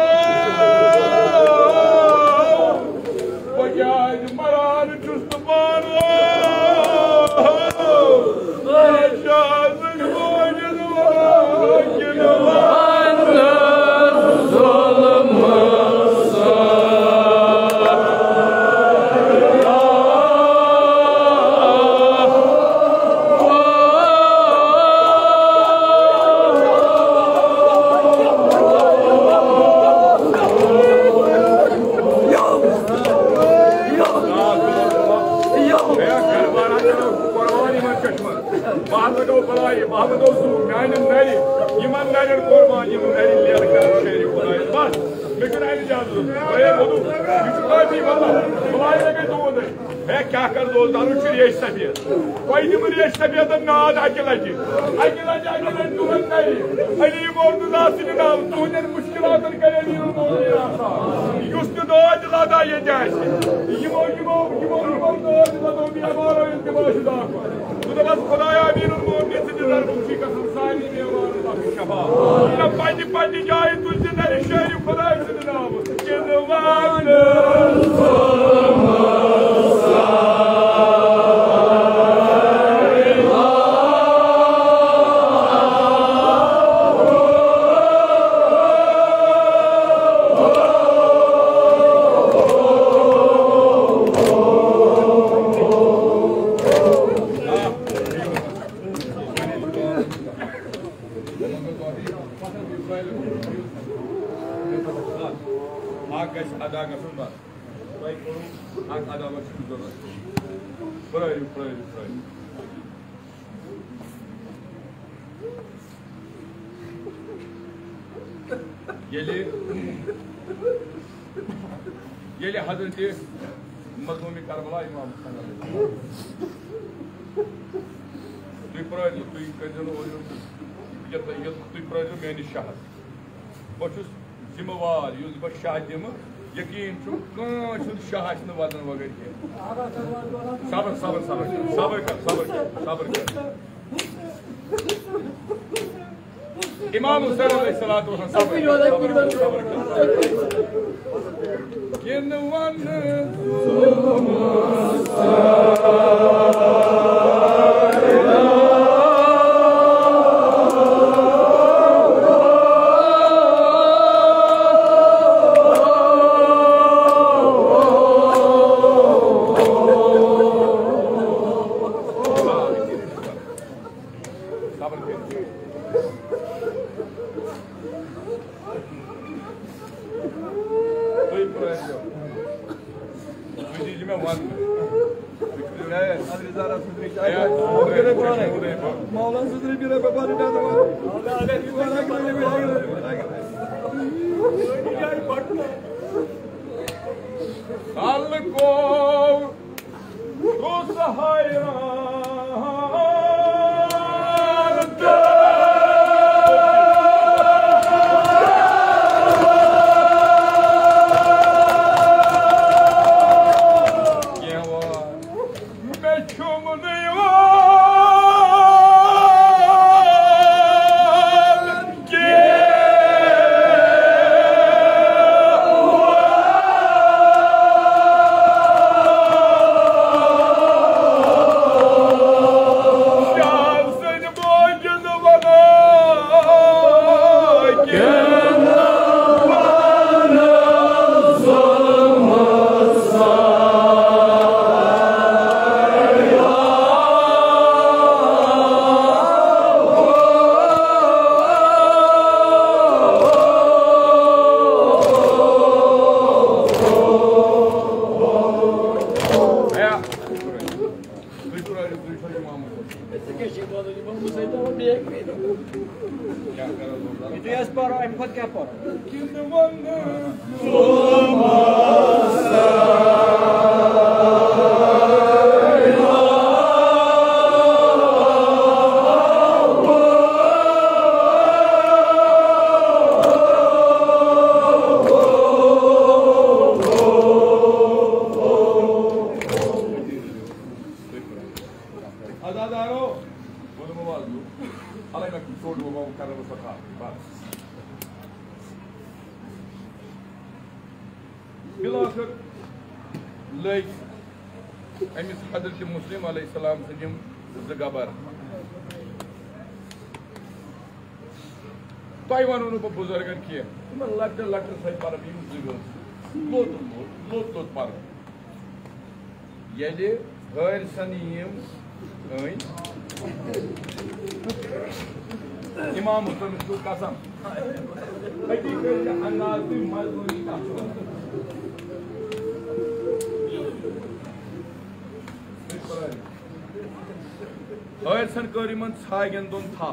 बजाज मरान चुस्त पानो शाज़ गोजद वाकिन ज़ुल्म क्या कर दो दारू रेश सफेद कोई निम रेश सफेद नाद अकि लटि अकि लटि अकि लटि तुहन नरी अली मुर्तजा सिन नाम तुहन मुश्किलातन करे नीर मोदी आसान युस दाज लदा ये आसि यमो यमो यमो यमो दाज लदो बेमारो इंतबाश दाख खुदास खुदाया नीर मोदी सिन दर खुशी कसम सानी बेमार अल्लाह शफा ना पंज पंज जाय तुझ नर शहर खुदा सिन नाम के जवान ये हजरत मजलूम करबला इमाम तुम प्रो तुम तुम प्रो मेन शहर बहुत जिम्मेवार युस बह शाह दिम यकीन शाह वजन वगर सबर सबर सबर सबर कर सबर कर सबर कर इमाम हुसैन अलैहिस्सलातु वस्सलाम सबर कर in the बिलाखिर लग अमिस हजरत मुस्लिम अलैहिस्सलाम सम जबर तुम वो नो बह बुजुर्गन कह लकट लकट सत पर लोत लोत लोत लोत पर ये हरसन इमाम हुसैन को कसम अंदाज मजबूरी हरसन कर छागन दोन थप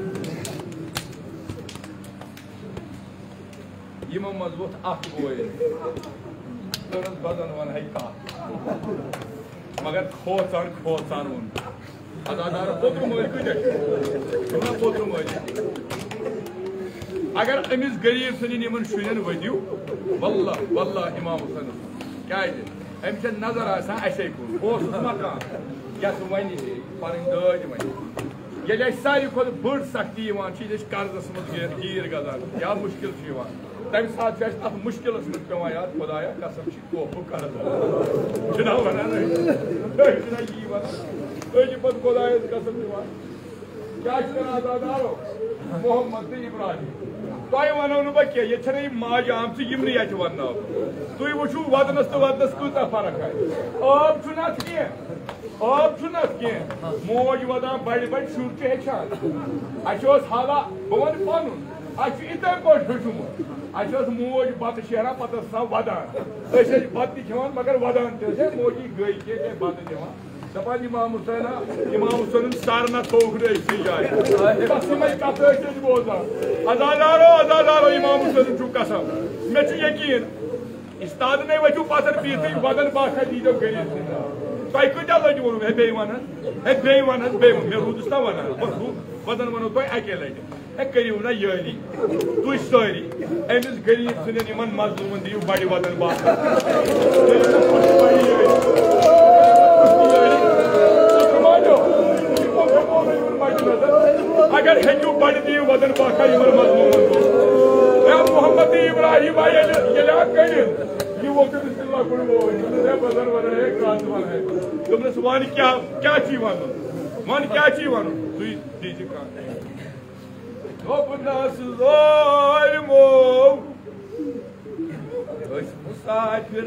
यमो मज वोथ अख बोल बदन वन है कह मगर खोचान खोचान वोन अदादार पोत्र मल कह पोत्र मल अगर अमिस गरीब सन इन शुन वदिव वल्ला वल्ला इमाम हुसैन क्या अमिस नजर असे कुन मकान यस वन पन दाज वन ये सारी खुद बड़ सख्ती कर्जस मज गीर गजान या मुश्किल तम सात अत मुश्किल मज पे याद खुदाया कसम तोहफू कर वन यी वन पे खुदायस कसम क्या अदादारो मोहम्मद इब्राहिम तुम वनो बह कह ये माज आम ये वन तुम वो वदनस तो वदनस कूता फर्क है आब कह आब कह मोज वदान बड़ बड़ शुर हेचान अस हाला बह वन पन अत इथे पे हेचमुत अस मोज बत शेहरा पे वदान बत खान मगर वदान मोजी गई के बत दिवान दपान इमाम हुसैना इमाम हुसैन सारना थोक जाए बोजान अजादारो अजादारो इमाम हुसैन चु कसम मे यकीन इस्ताद ने वो पथर पीत वदन बाखा दीजो गरीब तुम कूत लज वो हे बे वन हे बे वन बे मे रूदस ना वन वदन वनो तुम अके लट हे करू ना यली तुम सारी अमिस गरीब सन मजलूमन दिव बड़ वदन बाखा अगर हेचू बड़ दी वदन बाखा मजलूमन मोहम्मद इब्राहिम कर तुमने वन क्या क्या वन वन क्या वन तुम दीजिए मुसाफिर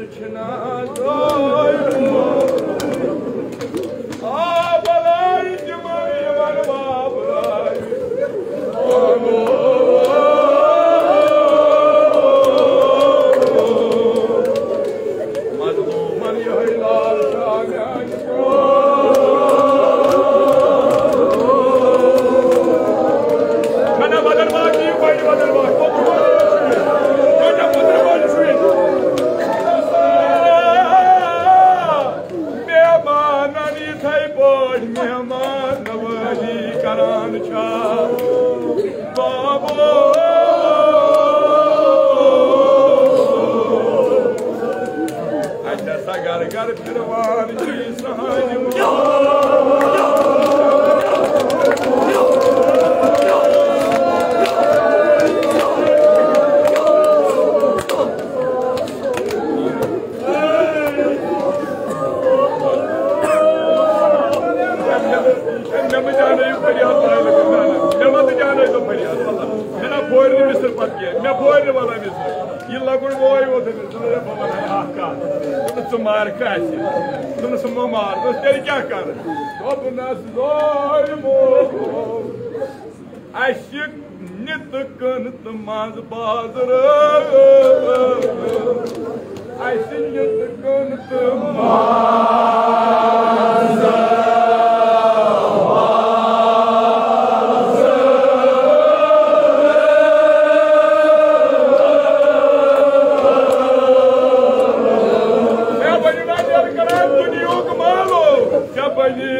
मार तुम सुनो मार तो तेरी क्या कर नित कनत मज बाजर नित कनत माज बनी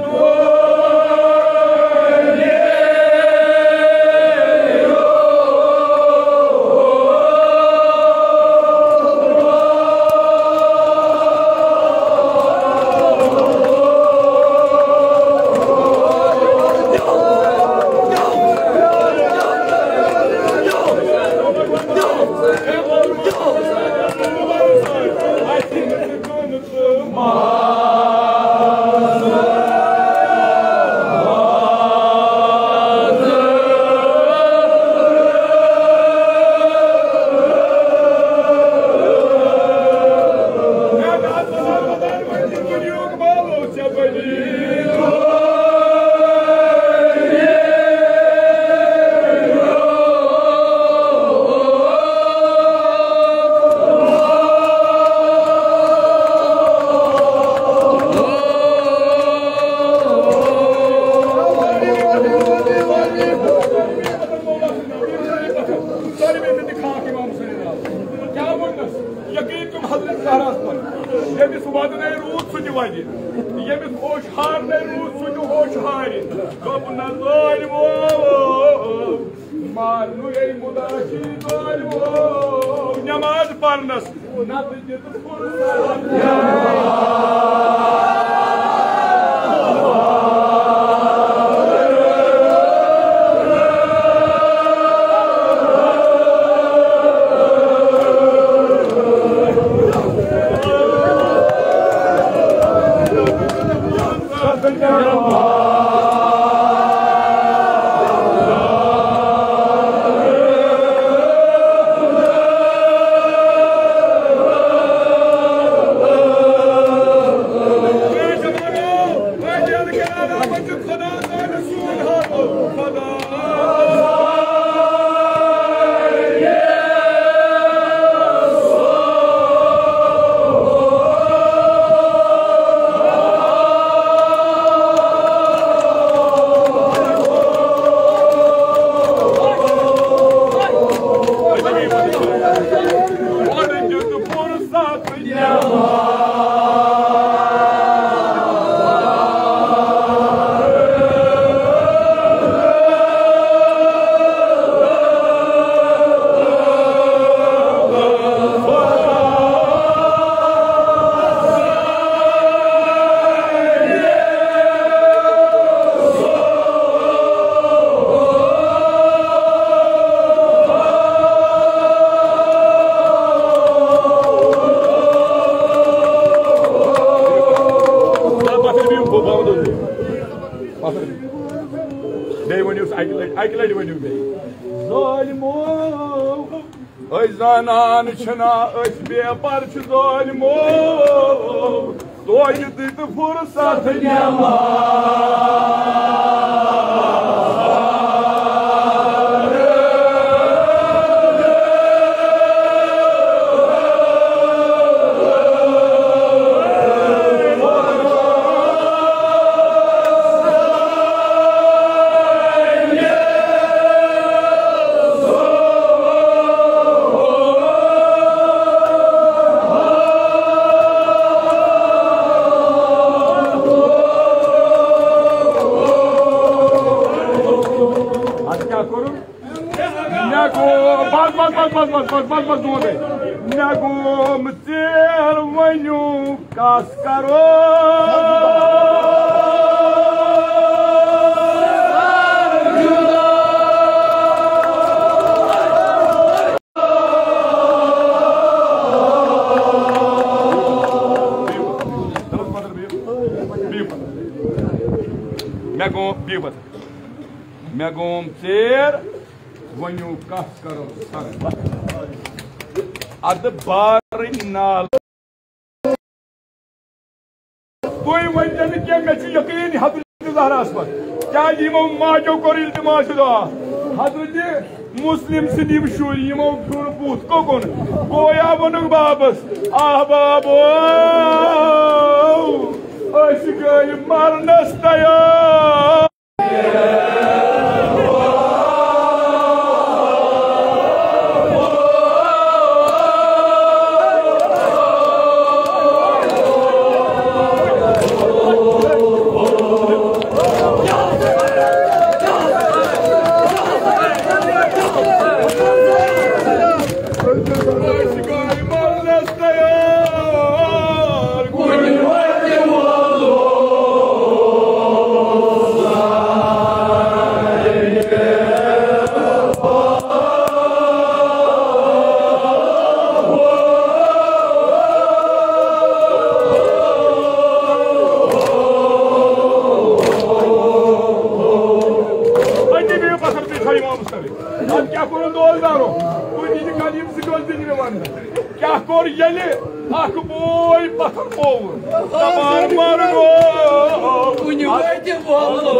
नमाज पढ़नस Zanan çına özbe parçı zalimo doydu fırsat yama Nagum ter vanyu cascaro Nagum bibat Nagum ter vanyu cascaro Ad barinal Tui वंजन के मेची यकीन हज़रत ज़हरा पर क्या यमो माजो कर इल्तिमास हुआ हज़रत मुस्लिम सिद्दीक़ शुर यमो शुर पूत को कौन गोया वनुक बाबस आह बाबो ऐसी गई मरनस तैयार Oh यले अख बोय पत्थर मोव तमार मारो कुछ वैसे बोलो